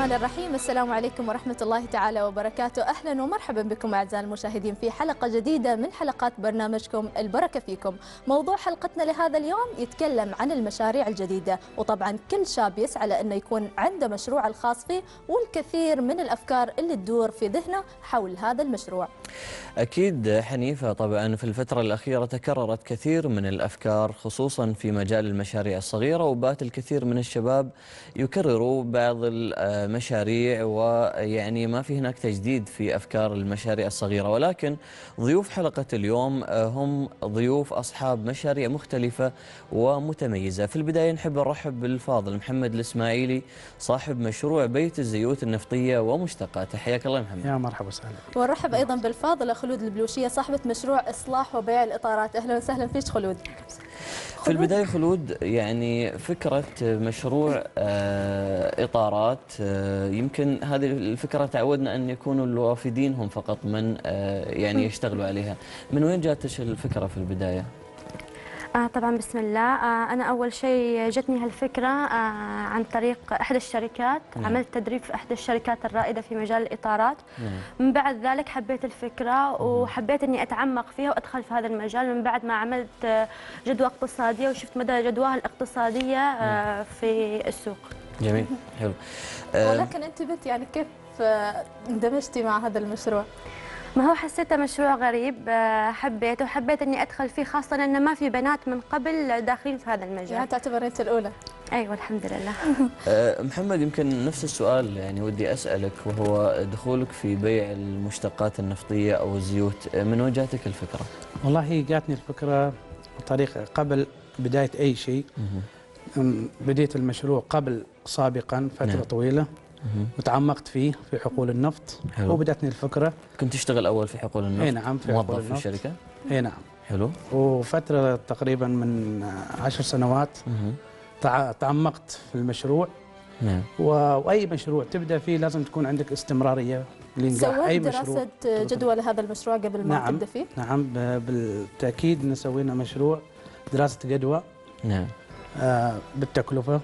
الرحمن الرحيم. السلام عليكم ورحمة الله تعالى وبركاته. أهلا ومرحبا بكم أعزائي المشاهدين في حلقة جديدة من حلقات برنامجكم البركة فيكم. موضوع حلقتنا لهذا اليوم يتكلم عن المشاريع الجديدة، وطبعا كل شاب يسعى لأنه يكون عنده مشروع الخاص فيه، والكثير من الأفكار اللي تدور في ذهنه حول هذا المشروع. أكيد حنيفة، طبعا في الفترة الأخيرة تكررت كثير من الأفكار خصوصا في مجال المشاريع الصغيرة، وبات الكثير من الشباب يكرروا بعض المشاريع، ويعني ما في هناك تجديد في أفكار المشاريع الصغيرة. ولكن ضيوف حلقة اليوم هم ضيوف أصحاب مشاريع مختلفة ومتميزة. في البداية نحب نرحب بالفاضل محمد الإسماعيلي، صاحب مشروع بيت الزيوت النفطية ومشتقاته. حياك الله محمد. يا مرحبا وسهلا. ونرحب أيضا بالفاضلة خلود البلوشية، صاحبة مشروع إصلاح وبيع الإطارات. أهلا وسهلا فيك خلود. في البداية خلود، يعني فكرة مشروع إطارات، يمكن هذه الفكرة تعودنا أن يكونوا الوافدين هم فقط من يعني يشتغلوا عليها. من وين جاتش الفكرة في البداية؟ طبعا بسم الله. أنا أول شيء جتني هالفكرة عن طريق إحدى الشركات. عملت تدريب في إحدى الشركات الرائدة في مجال الإطارات. من بعد ذلك حبيت الفكرة وحبيت أني أتعمق فيها وأدخل في هذا المجال. من بعد ما عملت جدوى اقتصادية وشفت مدى جدواها الاقتصادية في السوق. جميل، حلو. ولكن أنت بنت، يعني كيف اندمجتي مع هذا المشروع؟ ما هو حسيته مشروع غريب، حبيته وحبيت اني ادخل فيه، خاصه انه ما في بنات من قبل داخلين في هذا المجال. يعني تعتبر انت الاولى؟ ايوه الحمد لله. محمد، يمكن نفس السؤال يعني ودي اسالك، وهو دخولك في بيع المشتقات النفطيه او الزيوت، من وين جاتك الفكره؟ والله جاتني الفكره بطريقه قبل بدايه اي شيء. بديت المشروع قبل سابقا فتره طويله، وتعمقت فيه في حقول النفط. حلو. وبدأتني الفكرة. كنت تشتغل أول في حقول النفط؟ اي نعم، في موظف في الشركة؟ اي نعم. حلو. وفترة تقريبا من 10 سنوات تعمقت في المشروع. نعم. وأي مشروع تبدأ فيه لازم تكون عندك استمرارية لنجاح أي مشروع. سويت دراسة جدوى لهذا المشروع قبل ما تبدأ فيه؟ نعم بالتأكيد سوينا مشروع دراسة جدوى. نعم. بالتكلفة،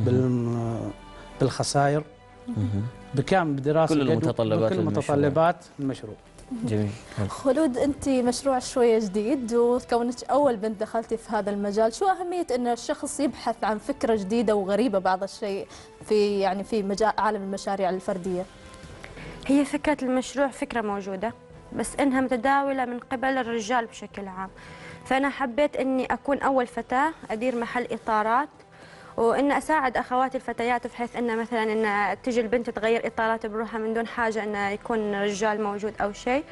بالخسائر، بكامل بدراسة كل المتطلبات، بكل متطلبات المشروع. جميل. خلود، أنت مشروع شوية جديد، وكونك أول بنت دخلتي في هذا المجال، شو أهمية أن الشخص يبحث عن فكرة جديدة وغريبة بعض الشيء في مجال عالم المشاريع الفردية؟ هي فكرة المشروع فكرة موجودة، بس إنها متداولة من قبل الرجال بشكل عام. فأنا حبيت إني أكون أول فتاة أدير محل إطارات، وإن أساعد أخواتي الفتيات، بحيث إن مثلا إن تجي البنت تغير إطارات بروحها من دون حاجة إنه يكون رجال موجود أو شيء.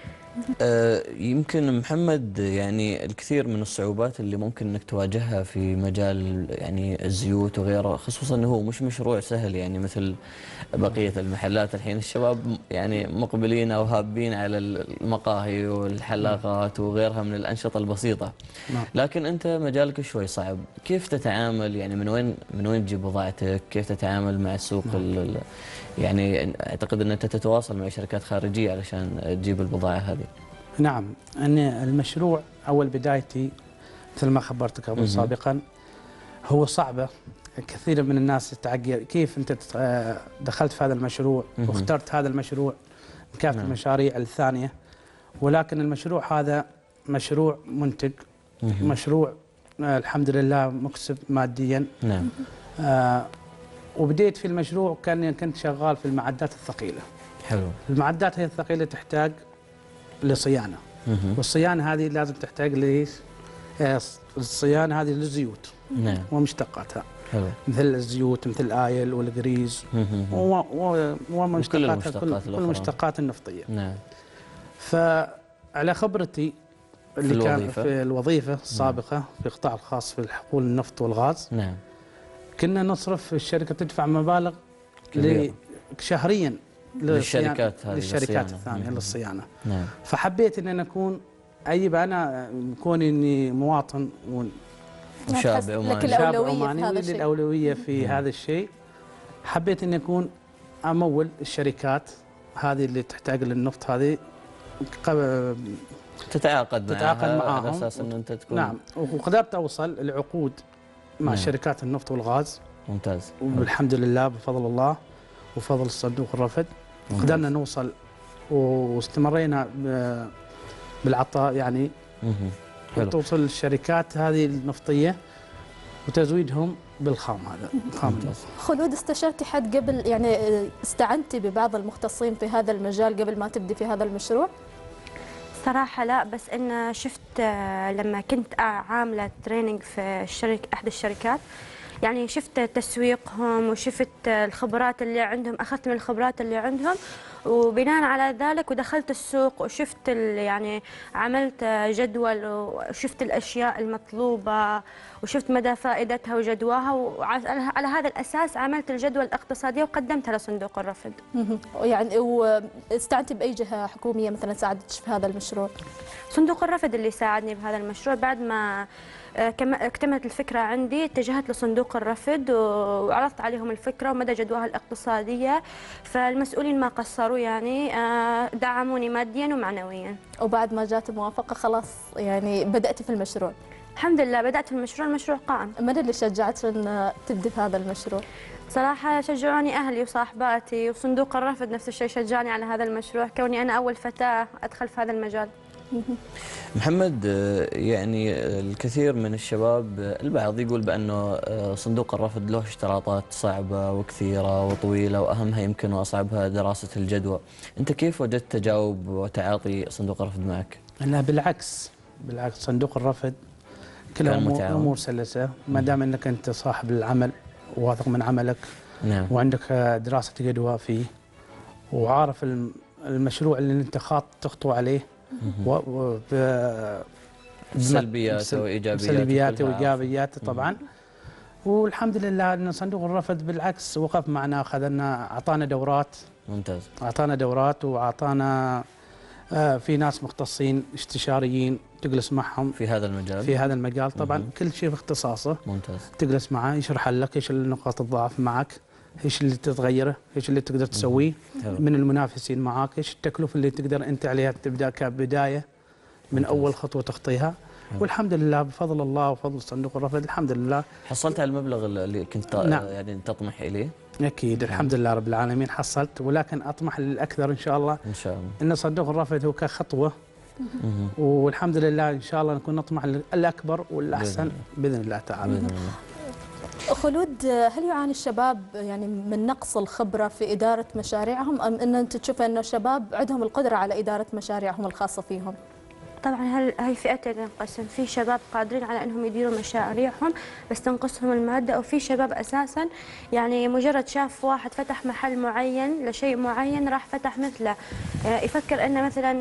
يمكن محمد، يعني الكثير من الصعوبات اللي ممكن انك تواجهها في مجال يعني الزيوت وغيره، خصوصا انه هو مش مشروع سهل يعني مثل بقيه المحلات. الحين الشباب يعني مقبلين او هابين على المقاهي والحلاقات وغيرها من الانشطه البسيطه. لكن انت مجالك شوي صعب. كيف تتعامل؟ يعني من وين تجيب بضاعتك؟ كيف تتعامل مع السوق؟ يعني اعتقد ان انت تتواصل مع شركات خارجيه علشان تجيب البضاعه هذه. نعم، أن المشروع أول بدايتي مثل ما خبرتك قبل سابقا هو صعبة. كثير من الناس تتعجب كيف أنت دخلت في هذا المشروع واخترت هذا المشروع من كافة المشاريع الثانية، ولكن المشروع هذا مشروع منتج، مشروع الحمد لله مكسب ماديا. نعم. وبديت في المشروع كنت شغال في المعدات الثقيلة. حلو. المعدات هي الثقيلة تحتاج لصيانة، والصيانة هذه لازم تحتاج ليش؟ الصيانة هذه للزيوت. نعم. ومشتقاتها. حلو. مثل الزيوت، مثل الآيل والغريز ومشتقات كل المشتقات النفطية. نعم. فعلى خبرتي اللي كان في الوظيفة السابقة في القطاع الخاص في حقول النفط والغاز. نعم. كنا نصرف، الشركة تدفع مبالغ شهريا للشركات الثانية للصيانة. نعم. فحبيت ان اكون انا كوني اني مواطن وشاب عماني ولي الأولوية في هذا الشيء. حبيت اني اكون امول الشركات هذه اللي تحتاج للنفط، هذه تتعاقد معهم على اساس ان انت تكون. نعم، وقدرت اوصل العقود مع شركات النفط والغاز. ممتاز. والحمد لله بفضل الله. وفضل صندوق الرفد قدرنا نوصل واستمرينا بالعطاء يعني توصل الشركات هذه النفطية وتزويدهم بالخام هذا خام. خلود، استشرتي حد قبل، يعني استعنتي ببعض المختصين في هذا المجال قبل ما تبدي في هذا المشروع؟ صراحة لا، بس إن شفت لما كنت عاملة تريننج في أحد الشركات، يعني شفت تسويقهم وشفت الخبرات اللي عندهم، أخذت من الخبرات اللي عندهم وبناء على ذلك ودخلت السوق وشفت يعني عملت جدول وشفت الأشياء المطلوبة وشفت مدى فائدتها وجدواها، وعلى هذا الأساس عملت الجدول الاقتصادية وقدمتها لصندوق الرفد. يعني واستعنتي بأي جهة حكومية مثلا ساعدتك في هذا المشروع؟ صندوق الرفد اللي ساعدني بهذا المشروع. بعد ما اكتملت الفكرة عندي اتجهت لصندوق الرفد وعرضت عليهم الفكرة ومدى جدواها الاقتصادية، فالمسؤولين ما قصروا يعني، دعموني ماديا ومعنويا. وبعد ما جات الموافقة خلاص يعني بدأتي في المشروع؟ الحمد لله بدأت في المشروع قائم. من اللي شجعتك ان تبدي في هذا المشروع؟ صراحة شجعوني أهلي وصاحباتي، وصندوق الرفد نفس الشيء شجعني على هذا المشروع كوني أنا أول فتاة أدخل في هذا المجال. محمد، يعني الكثير من الشباب البعض يقول بأنه صندوق الرفد له اشتراطات صعبة وكثيرة وطويلة، وأهمها يمكن وأصعبها دراسة الجدوى. أنت كيف وجدت تجاوب وتعاطي صندوق الرفد معك؟ لا بالعكس صندوق الرفد كلها أمور سلسة، ما دام أنك أنت صاحب العمل وواثق من عملك. نعم. وعندك دراسة جدوى فيه وعارف المشروع اللي أنت تخطو عليه سلبياته وإيجابياته طبعا. والحمد لله أن صندوق الرفد بالعكس وقف معنا، أخذنا أعطانا دورات. ممتاز. أعطانا دورات وأعطانا في ناس مختصين استشاريين تجلس معهم في هذا المجال طبعا. كل شيء في اختصاصه. ممتاز. تجلس معه يشرح لك ايش نقاط الضعف معك، ايش اللي تتغيره، ايش اللي تقدر تسويه من المنافسين معك، ايش التكلفه اللي تقدر انت عليها تبدا كبدايه من اول خطوه تخطيها. والحمد لله بفضل الله وفضل صندوق الرفد الحمد لله حصلت على المبلغ اللي كنت نعم. يعني تطمح اليه. اكيد الحمد لله رب العالمين حصلت، ولكن اطمح للاكثر ان شاء الله. ان شاء الله ان صندوق الرفد هو كخطوه، والحمد لله ان شاء الله نكون نطمح للاكبر والاحسن باذن الله تعالى. بإذن الله. خلود، هل يعاني الشباب يعني من نقص الخبرة في إدارة مشاريعهم، أم أن أنت تشوف أن الشباب عندهم القدرة على إدارة مشاريعهم الخاصة فيهم؟ طبعا هي فئتين تنقسم، في شباب قادرين على انهم يديروا مشاريعهم بس تنقصهم الماده، وفي شباب اساسا يعني مجرد شاف واحد فتح محل معين لشيء معين راح فتح مثله، يفكر انه مثلا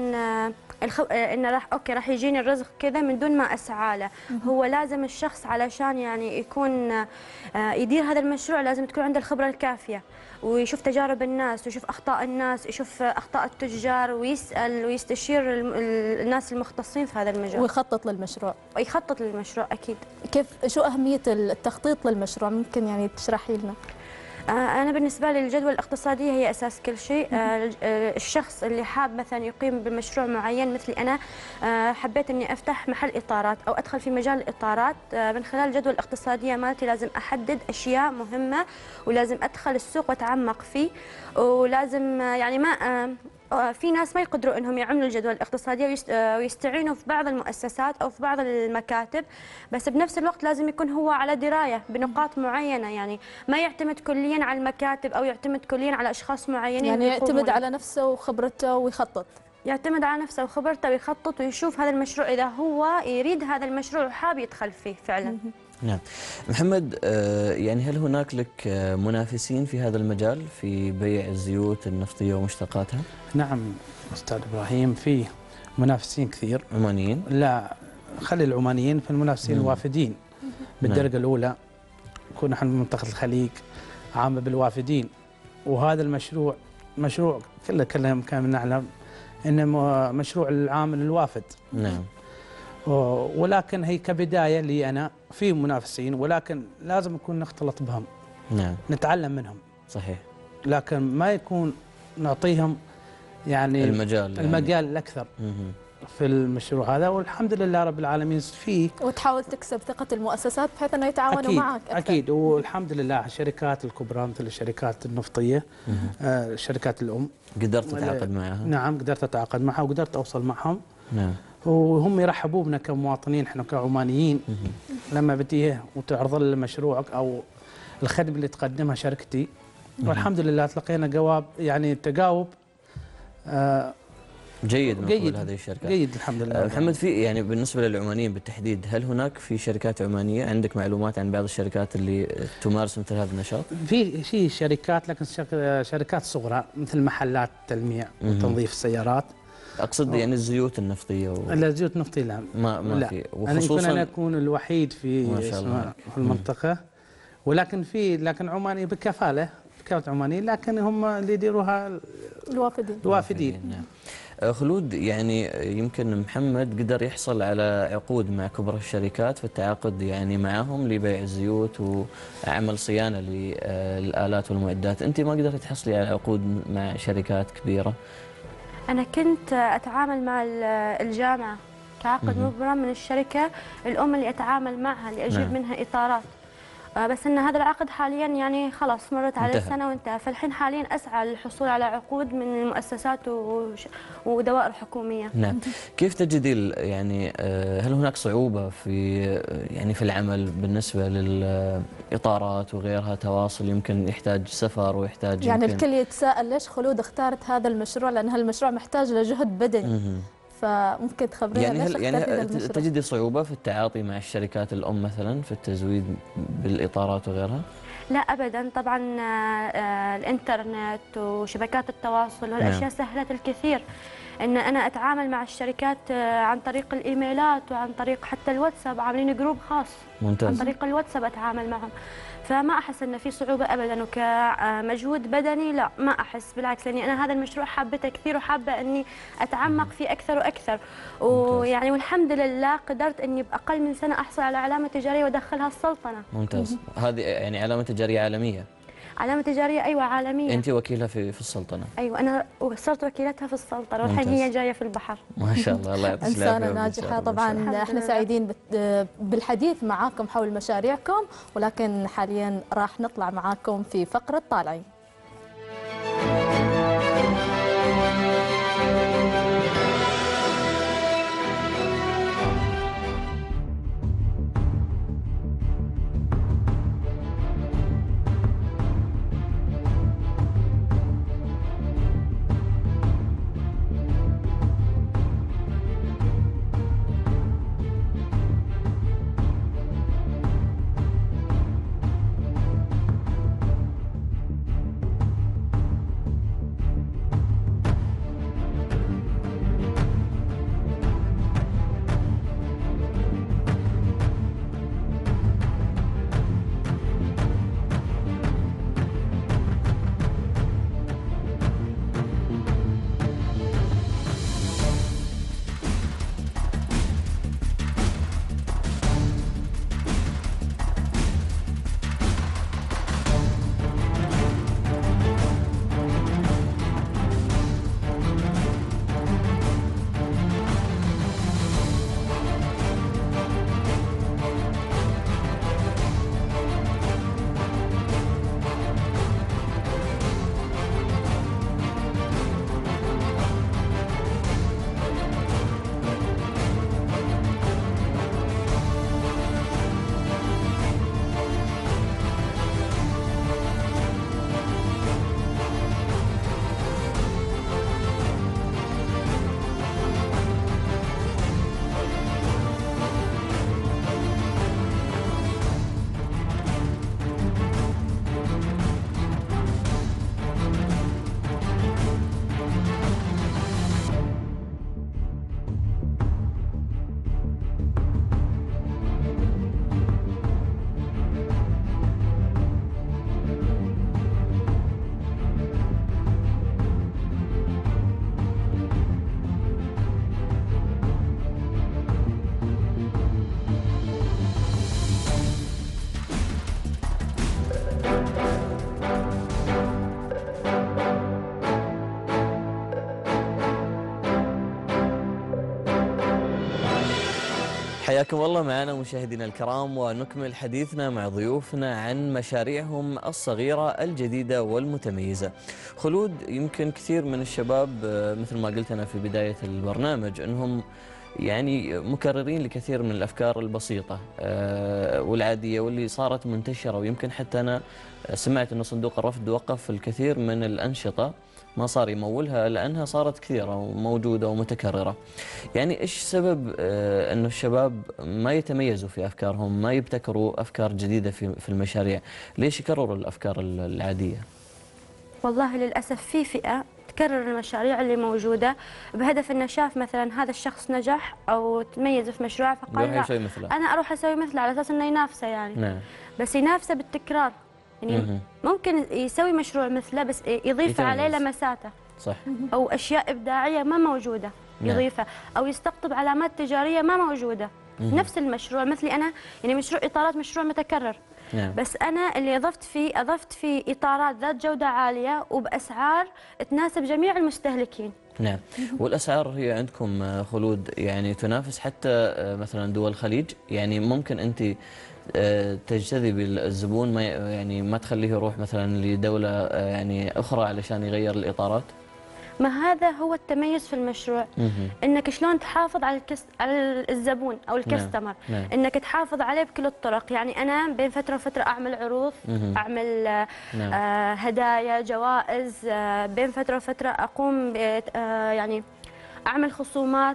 انه راح يجيني الرزق كذا من دون ما اسعى له. هو لازم الشخص علشان يعني يكون يدير هذا المشروع لازم تكون عنده الخبره الكافيه، ويشوف تجارب الناس ويشوف اخطاء الناس، يشوف اخطاء التجار ويسال ويستشير الناس المختصين في هذا المجال ويخطط للمشروع. يخطط للمشروع اكيد. شو اهميه التخطيط للمشروع؟ ممكن يعني تشرحي لنا؟ أنا بالنسبة لي الجدوى الاقتصادية هي أساس كل شيء. الشخص اللي حاب مثلا يقيم بمشروع معين مثلي أنا، حبيت إني أفتح محل إطارات أو أدخل في مجال الإطارات، من خلال الجدوى الاقتصادية مالتي لازم أحدد أشياء مهمة ولازم أدخل السوق وأتعمق فيه، ولازم يعني ما في ناس ما يقدروا انهم يعملوا الجدول الاقتصاديه ويستعينوا في بعض المؤسسات او في بعض المكاتب، بس بنفس الوقت لازم يكون هو على درايه بنقاط معينه، يعني ما يعتمد كليا على المكاتب او يعتمد كليا على اشخاص معينين. يعني يعتمد على نفسه وخبرته ويخطط. يعتمد على نفسه وخبرته ويخطط ويشوف هذا المشروع اذا هو يريد هذا المشروع وحاب يدخل فيه فعلا. نعم. محمد، يعني هل هناك لك منافسين في هذا المجال في بيع الزيوت النفطية ومشتقاتها؟ نعم أستاذ إبراهيم، في منافسين كثير. عمانيين؟ لا خلي العمانيين، في المنافسين الوافدين بالدرجة الأولى. نكون نحن من منطقة الخليج عامة بالوافدين، وهذا المشروع مشروع كله كان نعلم إنه مشروع العامل الوافد. نعم. ولكن هي كبداية لي أنا في منافسين، ولكن لازم نكون نختلط بهم. نعم. نتعلم منهم. صحيح. لكن ما يكون نعطيهم يعني المجال الأكثر. في المشروع هذا، والحمد لله رب العالمين فيه. وتحاول تكسب ثقة المؤسسات بحيث أنه يتعاونوا أكيد معك أكثر. أكيد، والحمد لله الشركات الكبرى مثل الشركات النفطية، الشركات الأم، قدرت تتعاقد معها؟ نعم قدرت أتعاقد معها وقدرت أوصل معهم. نعم. وهم يرحبوا بنا كمواطنين، احنا كعمانيين لما بتيه وتعرض لنا مشروعك او الخدمه اللي تقدمها شركتي، والحمد لله تلقينا جواب يعني تجاوب جيد من جيد هذه الشركات. جيد الحمد لله. محمد، في يعني بالنسبه للعمانيين بالتحديد، هل هناك في شركات عمانيه عندك معلومات عن بعض الشركات اللي تمارس مثل هذا النشاط؟ في شركات، لكن شركات صغرى مثل محلات تلميع وتنظيف السيارات. اقصد يعني الزيوت النفطيه الزيوت النفطيه لا ما في، وخصوصا انا اكون الوحيد في ما شاء الله في المنطقه. ولكن لكن عماني بكفاله عماني، لكن هم اللي يديروها الوافدين. نعم. خلود، يعني يمكن محمد قدر يحصل على عقود مع كبرى الشركات في التعاقد يعني معهم لبيع الزيوت وعمل صيانه للآلات والمعدات، انت ما قدرتي تحصلي على عقود مع شركات كبيره؟ أنا كنت أتعامل مع الجامعة كعقد مبرم من الشركة الأم اللي أتعامل معها، اللي أجيب منها إطارات. بس أن هذا العقد حاليا يعني خلاص مرت عليه سنة وانتهى، فالحين حاليا أسعى للحصول على عقود من المؤسسات ودوائر حكومية. نعم. كيف تجدي يعني هل هناك صعوبة في العمل بالنسبة للإطارات وغيرها؟ تواصل يمكن يحتاج سفر ويحتاج يعني الكل يتساءل ليش خلود اختارت هذا المشروع، لأن هالمشروع محتاج لجهد بدني. فممكن تخبرينا يعني تجدي صعوبة في التعاطي مع الشركات الأم مثلا في التزويد بالإطارات وغيرها؟ لا أبدا، طبعا الإنترنت وشبكات التواصل والأشياء سهلت الكثير. ان انا اتعامل مع الشركات عن طريق الايميلات وعن طريق حتى الواتساب، عاملين جروب خاص. ممتاز. عن طريق الواتساب اتعامل معهم، فما احس ان في صعوبه ابدا. وكمجهود بدني لا ما احس، بالعكس، لاني انا هذا المشروع حابته كثير وحابه اني اتعمق فيه اكثر واكثر. ويعني والحمد لله قدرت اني باقل من سنه احصل على علامه تجاريه وادخلها السلطنه. ممتاز. هذه يعني علامه تجاريه عالميه؟ علامة تجارية أيوة عالمية. أنت وكيلها في السلطنة؟ أيوة أنا صرت وكيلتها في السلطنة، والحين هي جاية في البحر. ما شاء الله، الله يعطيك العافية. إنسانة ناجحة. طبعا احنا سعيدين بالحديث معاكم حول مشاريعكم، ولكن حاليا راح نطلع معاكم في فقرة طالعين. حياكم الله معنا مشاهدينا الكرام، ونكمل حديثنا مع ضيوفنا عن مشاريعهم الصغيرة الجديدة والمتميزة. خلود، يمكن كثير من الشباب مثل ما قلت أنا في بداية البرنامج أنهم يعني مكررين لكثير من الأفكار البسيطة والعادية واللي صارت منتشرة، ويمكن حتى أنا سمعت أن صندوق الرفد وقف الكثير من الأنشطة ما صار يمولها لأنها صارت كثيرة وموجودة ومتكررة. يعني إيش سبب أنه الشباب ما يتميزوا في أفكارهم، ما يبتكروا أفكار جديدة في المشاريع؟ ليش يكرروا الأفكار العادية؟ والله للأسف في فئة تكرر المشاريع اللي موجودة بهدف أنه شاف مثلا هذا الشخص نجح أو تميز في مشروع فقال لا أنا أروح أسوي مثله على أساس أنه ينافسه يعني. نعم. بس ينافسه بالتكرار، يعني ممكن يسوي مشروع مثله بس يضيف عليه لمساته، صح، أو أشياء إبداعية ما موجودة يضيفها، أو يستقطب علامات تجارية ما موجودة. نفس المشروع مثلي أنا، يعني مشروع إطارات مشروع متكرر. نعم. بس أنا اللي أضفت فيه إطارات ذات جودة عالية وبأسعار تناسب جميع المستهلكين. نعم. والأسعار هي عندكم خلود يعني تنافس حتى مثلا دول الخليج؟ يعني ممكن أنت تجتذبي الزبون ما تخليه يروح مثلا لدولة يعني أخرى علشان يغير الإطارات؟ ما هذا هو التميز في المشروع، انك شلون تحافظ على الزبون او الكستمر. نعم. انك تحافظ عليه بكل الطرق. يعني انا بين فتره وفتره اعمل عروض، اعمل هدايا، جوائز، بين فتره وفتره اقوم يعني اعمل خصومات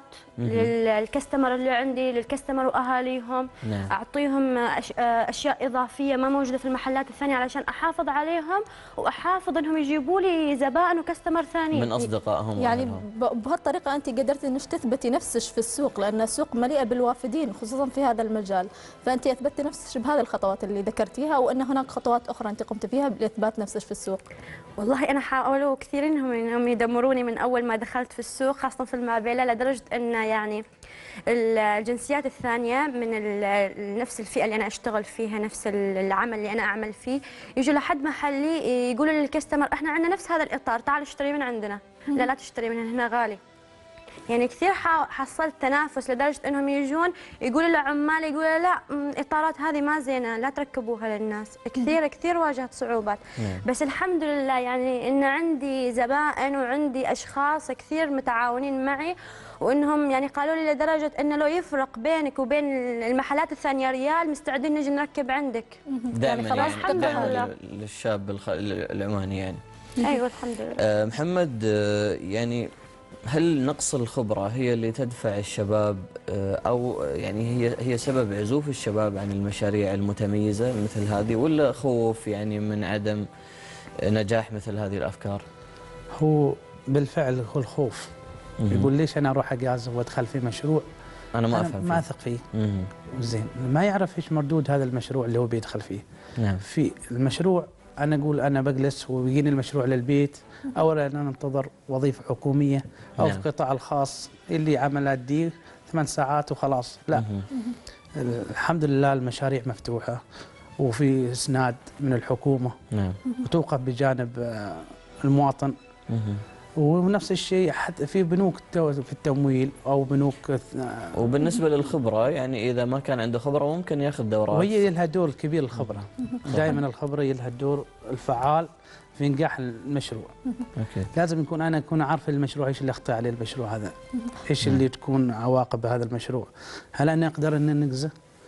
للكستمر اللي عندي، للكستمر واهاليهم. نعم. اعطيهم اشياء اضافيه ما موجوده في المحلات الثانيه علشان احافظ عليهم واحافظ انهم يجيبوا لي زبائن وكستمر ثانيين من اصدقائهم. يعني بهالطريقه انت قدرتي انك تثبتي نفسك في السوق، لان السوق مليئه بالوافدين خصوصا في هذا المجال، فانت اثبتي نفسك بهذه الخطوات اللي ذكرتيها، وان هناك خطوات اخرى انت قمت فيها لاثبات نفسك في السوق. والله انا حاولوا كثير انهم يدمروني من اول ما دخلت في السوق، خاصه في المابيلا، لدرجه ان يعني الجنسيات الثانيه من نفس الفئه اللي انا اشتغل فيها، نفس العمل اللي انا اعمل فيه، يجوا لحد محلي يقولوا للكستمر احنا عندنا نفس هذا الاطار، تعال اشتري من عندنا. لا تشتري من هنا غالي. يعني كثير حصلت تنافس لدرجه انهم يجون يقولوا لعمال، يقولوا لا الاطارات هذه ما زينه لا تركبوها للناس. كثير واجهت صعوبات. بس الحمد لله يعني ان عندي زبائن وعندي اشخاص كثير متعاونين معي، وانهم يعني قالوا لي لدرجه انه لو يفرق بينك وبين المحلات الثانيه ريال مستعدين نجي نركب عندك. دائما يعني خلاص الحمد لله للشاب العماني يعني. ايوه الحمد لله. محمد، يعني هل نقص الخبرة هي اللي تدفع الشباب أو يعني هي سبب عزوف الشباب عن المشاريع المتميزة مثل هذه، ولا خوف يعني من عدم نجاح مثل هذه الأفكار؟ هو بالفعل هو الخوف. يقول ليش أنا أروح أجازف وأدخل في مشروع أنا ما أفهم ما أثق فيه. زين، ما يعرف إيش مردود هذا المشروع اللي هو بيدخل فيه. نعم. في المشروع أنا أقول أنا بجلس ويجيني المشروع للبيت، أولا أنا أنتظر وظيفة حكومية أو في القطاع الخاص اللي عملات دي 8 ساعات وخلاص. لا، الحمد لله المشاريع مفتوحة وفي إسناد من الحكومة. نعم. وتوقف بجانب المواطن. ونفس الشيء حتى في بنوك في التمويل او بنوك. وبالنسبه للخبره يعني اذا ما كان عنده خبره ممكن ياخذ دورات، وهي لها دور كبير الخبره. دائما الخبره لها الدور الفعال في انجاح المشروع. أوكي. لازم انا اكون عارف المشروع ايش اللي اخطا عليه المشروع هذا، ايش اللي تكون عواقب هذا المشروع، هل انا اقدر ان ننجزه،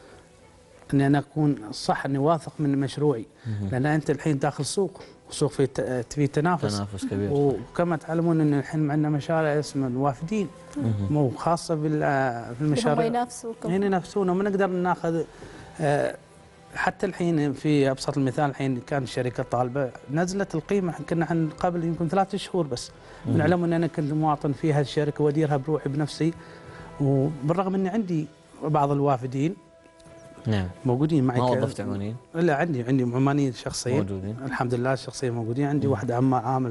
اني انا اكون صح اني واثق من مشروعي. لان انت الحين داخل سوق في تنافس كبير. وكما تعلمون ان الحين عندنا مشاريع اسمها الوافدين، مو خاصه في المشاريع ينافسونا وما نقدر ناخذ. حتى الحين في ابسط المثال، الحين كان الشركه طالبه نزلت القيمه، كنا قبل يمكن 3 شهور بس. نعلم ان انا كنت مواطن في هذه الشركه واديرها بروحي بنفسي، وبالرغم اني عندي بعض الوافدين نعم موجودين معي. ما وظفت عمانيين؟ لا، عندي عمانيين شخصيين موجودين الحمد لله، الشخصيين موجودين. عندي واحد عامل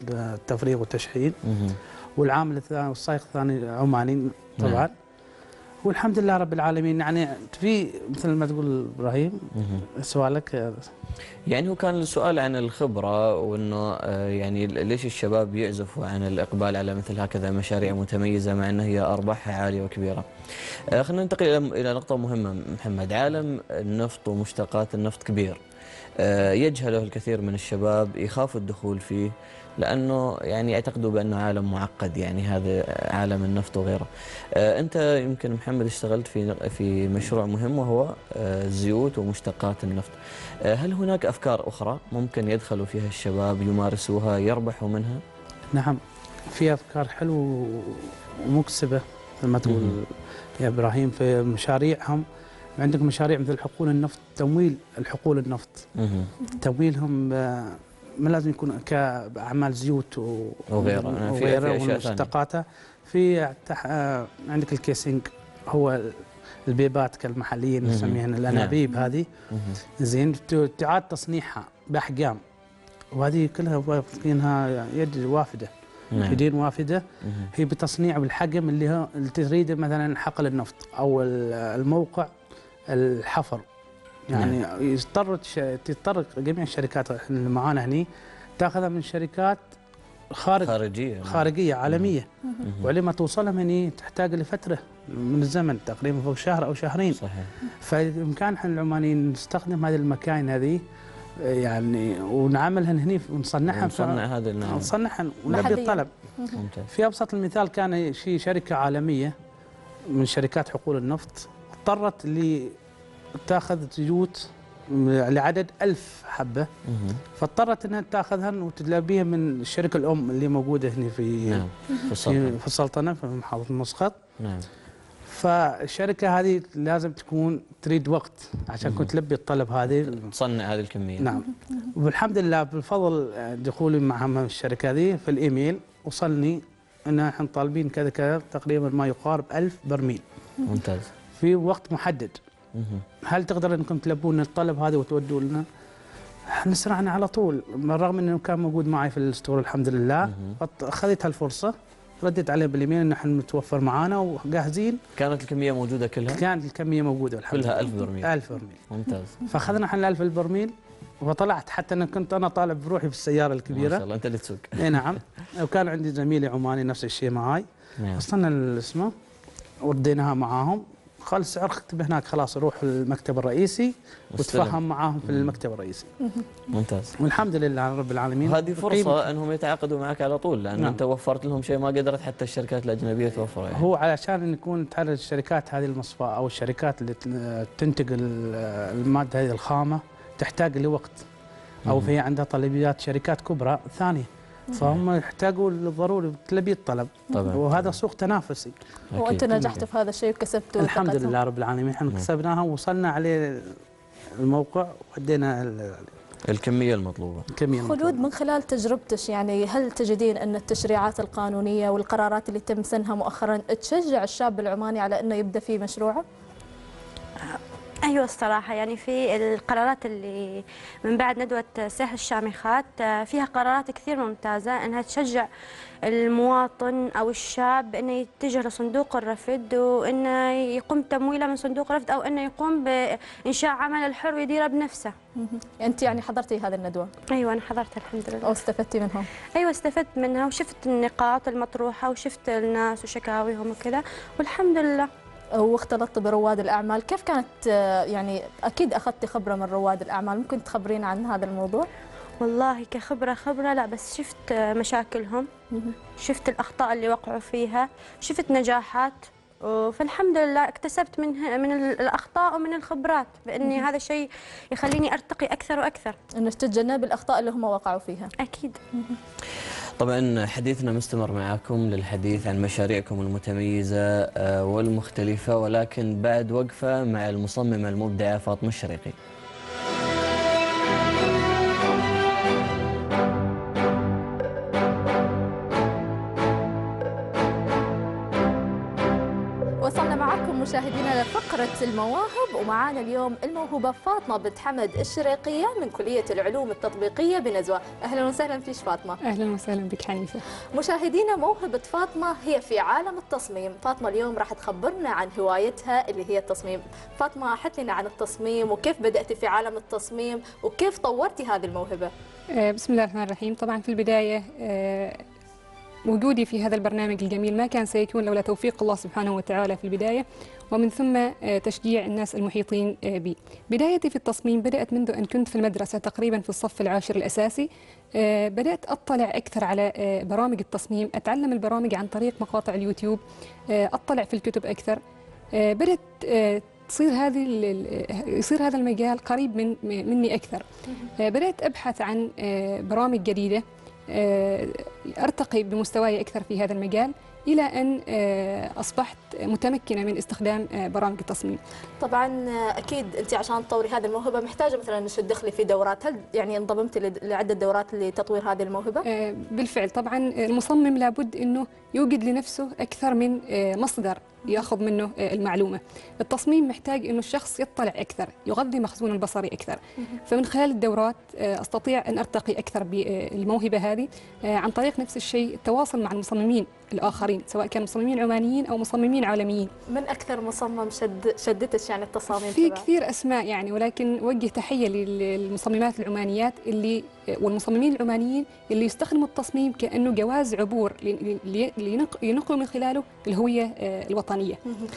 تفريغ وتشحيذ، والعامل الثاني والسائق الثاني عماني طبعا. هو الحمد لله رب العالمين. يعني في مثل ما تقول ابراهيم سؤالك يعني هو كان السؤال عن الخبرة، وانه يعني ليش الشباب يعزفوا عن الاقبال على مثل هكذا مشاريع متميزة مع ان هي ارباحها عالية وكبيرة. خلينا ننتقل الى نقطة مهمة محمد. عالم النفط ومشتقات النفط كبير، يجهله الكثير من الشباب، يخافوا الدخول فيه لأنه يعني يعتقدوا بأنه عالم معقد، يعني هذا عالم النفط وغيره. أنت يمكن محمد اشتغلت في مشروع مهم وهو زيوت ومشتقات النفط. هل هناك أفكار أخرى ممكن يدخلوا فيها الشباب يمارسوها يربحوا منها؟ نعم، في أفكار حلوة ومكسبة مثل ما تقول يا إبراهيم في مشاريعهم. عندك مشاريع مثل حقول النفط، تمويل الحقول النفط، تمويلهم ما لازم يكون كأعمال زيوت وغيره ومشتقاتها. في عندك الكيسنج، هو البيبات كالمحليين نسميها الأنابيب هذه، زين تعاد تصنيعها بأحجام، وهذه كلها واخذينها يد وافدة، يدين وافدة، هي بتصنيع بالحجم اللي تريده، مثلا حقل النفط أو الموقع الحفر. يعني تضطر جميع الشركات اللي معانا هني تاخذها من شركات خارجيه عالميه، ولما توصلهم هني تحتاج لفتره من الزمن تقريبا فوق شهر او شهرين. صحيح. فبامكان احنا العمانيين نستخدم هذه المكاين هذه يعني ونعملهن هني ونصنعها، نصنعها ونلبي الطلب. في ابسط المثال كان شركه عالميه من شركات حقول النفط اضطرت تاخذ زيوت لعدد 1000 حبه، فاضطرت انها تاخذها وتلبيها من الشركه الام اللي موجوده هنا في السلطنه في محافظه مسقط. نعم. فالشركه هذه لازم تكون تريد وقت عشان تلبي الطلب هذه، تصنع هذه الكميه. نعم. والحمد لله بفضل دخولي مع الشركه هذه في الايميل وصلني ان احنا طالبين كذا كذا تقريبا ما يقارب 1000 برميل. ممتاز. في وقت محدد. هل تقدر انكم تلبون الطلب هذا وتودوا لنا؟ نسرعنا على طول، بالرغم انه كان موجود معي في الستور الحمد لله. اخذت هالفرصه، رديت عليه بالايميل ان نحن متوفر معانا وجاهزين. كانت الكميه موجوده كلها؟ كانت الكميه موجوده الحمد لله، كلها 1000 برميل. 1000 برميل. ممتاز. فاخذنا احنا 1000 برميل وطلعت، حتى انا كنت طالب بروحي في السياره الكبيره. ما شاء الله انت اللي تسوق. اي نعم. وكان عندي زميلي عماني نفس الشيء معي. وصلنا الاسمه ورديناها معاهم، قال السعر اكتب هناك، خلاص روح المكتب الرئيسي وتفهم معاهم في المكتب الرئيسي. ممتاز. والحمد لله رب العالمين. هذه فرصه انهم يتعاقدوا معك على طول، لان انت وفرت لهم شيء ما قدرت حتى الشركات الاجنبيه توفره. يعني هو علشان نكون تعرف الشركات هذه المصفاه او الشركات اللي تنتج الماده هذه الخامه تحتاج لوقت، او في عندها طلبيات شركات كبرى ثانيه، فهم يحتاجوا للضروري تلبي الطلب طبعا. وهذا سوق تنافسي، وانتم نجحتوا في هذا الشيء وكسبتوا الحمد لله رب العالمين. احنا كسبناها ووصلنا عليه الموقع وادينا الكميه المطلوبه. خلود، من خلال تجربتك يعني هل تجدين ان التشريعات القانونيه والقرارات اللي تم سنها مؤخرا تشجع الشاب العماني على انه يبدا في مشروعه؟ ايوه الصراحه، يعني في القرارات اللي من بعد ندوه ساحل الشامخات فيها قرارات كثير ممتازه انها تشجع المواطن او الشاب انه يتجه لصندوق الرفد، وانه يقوم تمويله من صندوق الرفد، او انه يقوم بانشاء عمل الحر ويديره بنفسه. انت يعني حضرتي هذه الندوه؟ ايوه انا حضرت الحمد لله. واستفدتي منها؟ ايوه استفدت منها، وشفت النقاط المطروحه وشفت الناس وشكاويهم وكذا، والحمد لله. واختلطت برواد الأعمال، كيف كانت يعني أكيد أخذتي خبرة من رواد الأعمال، ممكن تخبرينا عن هذا الموضوع؟ والله كخبرة لا، بس شفت مشاكلهم، شفت الأخطاء اللي وقعوا فيها، شفت نجاحات، فالحمد لله اكتسبت من الأخطاء ومن الخبرات، بأني هذا الشيء يخليني أرتقي أكثر وأكثر. إنك تتجنب الأخطاء اللي هم وقعوا فيها. أكيد. طبعا حديثنا مستمر معكم للحديث عن مشاريعكم المتميزة والمختلفة، ولكن بعد وقفة مع المصممة المبدعة فاطمة الشريقي. وصلنا معكم مشاهدينا لفقرة المواهب، ومعانا اليوم الموهوبة فاطمة بنت حمد الشريقية من كلية العلوم التطبيقية بنزوة. أهلا وسهلا فيش فاطمة. أهلا وسهلا بك حنيفة. مشاهدينا، موهبة فاطمة هي في عالم التصميم. فاطمة اليوم راح تخبرنا عن هوايتها اللي هي التصميم. فاطمة، حدثينا عن التصميم وكيف بدأتي في عالم التصميم وكيف طورتي هذه الموهبة. بسم الله الرحمن الرحيم. طبعا في البداية وجودي في هذا البرنامج الجميل ما كان سيكون لولا توفيق الله سبحانه وتعالى في البداية، ومن ثم تشجيع الناس المحيطين بي. بدايتي في التصميم بدأت منذ أن كنت في المدرسة تقريبا في الصف العاشر الأساسي. بدأت أطلع أكثر على برامج التصميم، أتعلم البرامج عن طريق مقاطع اليوتيوب، أطلع في الكتب أكثر. بدأت يصير هذا المجال قريب مني أكثر. بدأت أبحث عن برامج جديدة، أرتقي بمستواي أكثر في هذا المجال إلى أن أصبحت متمكنة من استخدام برامج التصميم. طبعا أكيد أنت عشان تطوري هذه الموهبة محتاجة مثلا أنك تدخلي في دورات. هل يعني انضممتي لعدة دورات لتطوير هذه الموهبة؟ بالفعل. طبعا المصمم لابد أنه يوجد لنفسه أكثر من مصدر ياخذ منه المعلومه. التصميم محتاج انه الشخص يطلع اكثر، يغذي مخزونه البصري اكثر. فمن خلال الدورات استطيع ان ارتقي اكثر بالموهبه هذه عن طريق نفس الشيء التواصل مع المصممين الاخرين، سواء كانوا مصممين عمانيين او مصممين عالميين. من اكثر مصمم شدتش يعني التصاميم؟ في كثير اسماء يعني، ولكن وجه تحيه للمصممات العمانيات والمصممين العمانيين اللي يستخدموا التصميم كانه جواز عبور لينقلوا من خلاله الهويه الوطنيه.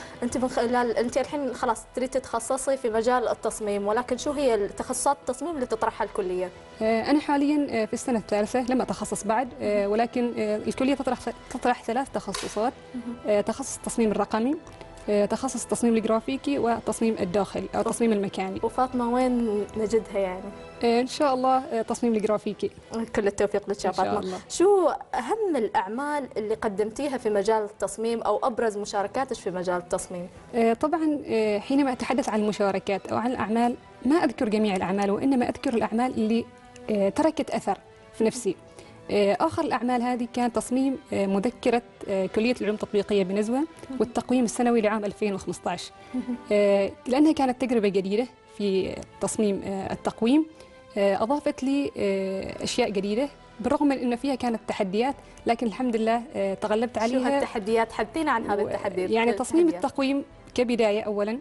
انت الحين خلاص تريد تتخصصي في مجال التصميم، ولكن شو هي تخصصات التصميم اللي تطرحها الكليه؟ انا حاليا في السنه الثالثه، لم اتخصص بعد، ولكن الكليه تطرح 3 تخصصات: تخصص التصميم الرقمي، تخصص التصميم الجرافيكي، وتصميم الداخل او التصميم المكاني. وفاطمه وين نجدها يعني؟ ان شاء الله تصميم الجرافيكي. كل التوفيق لك يا فاطمه. شو اهم الاعمال اللي قدمتيها في مجال التصميم او ابرز مشاركاتك في مجال التصميم؟ طبعا حينما اتحدث عن المشاركات او عن الاعمال ما اذكر جميع الاعمال، وانما اذكر الاعمال اللي تركت اثر في نفسي. آخر الأعمال هذه كان تصميم مذكرة كلية العلوم التطبيقية بنزوة والتقويم السنوي لعام 2015، لأنها كانت تجربة جديدة في تصميم التقويم. أضافت لي أشياء جديدة بالرغم من أن فيها كانت تحديات، لكن الحمد لله تغلبت عليها. شو هالتحديات؟ حدثينا عن هذه التحديات. يعني تصميم التقويم كبداية أولا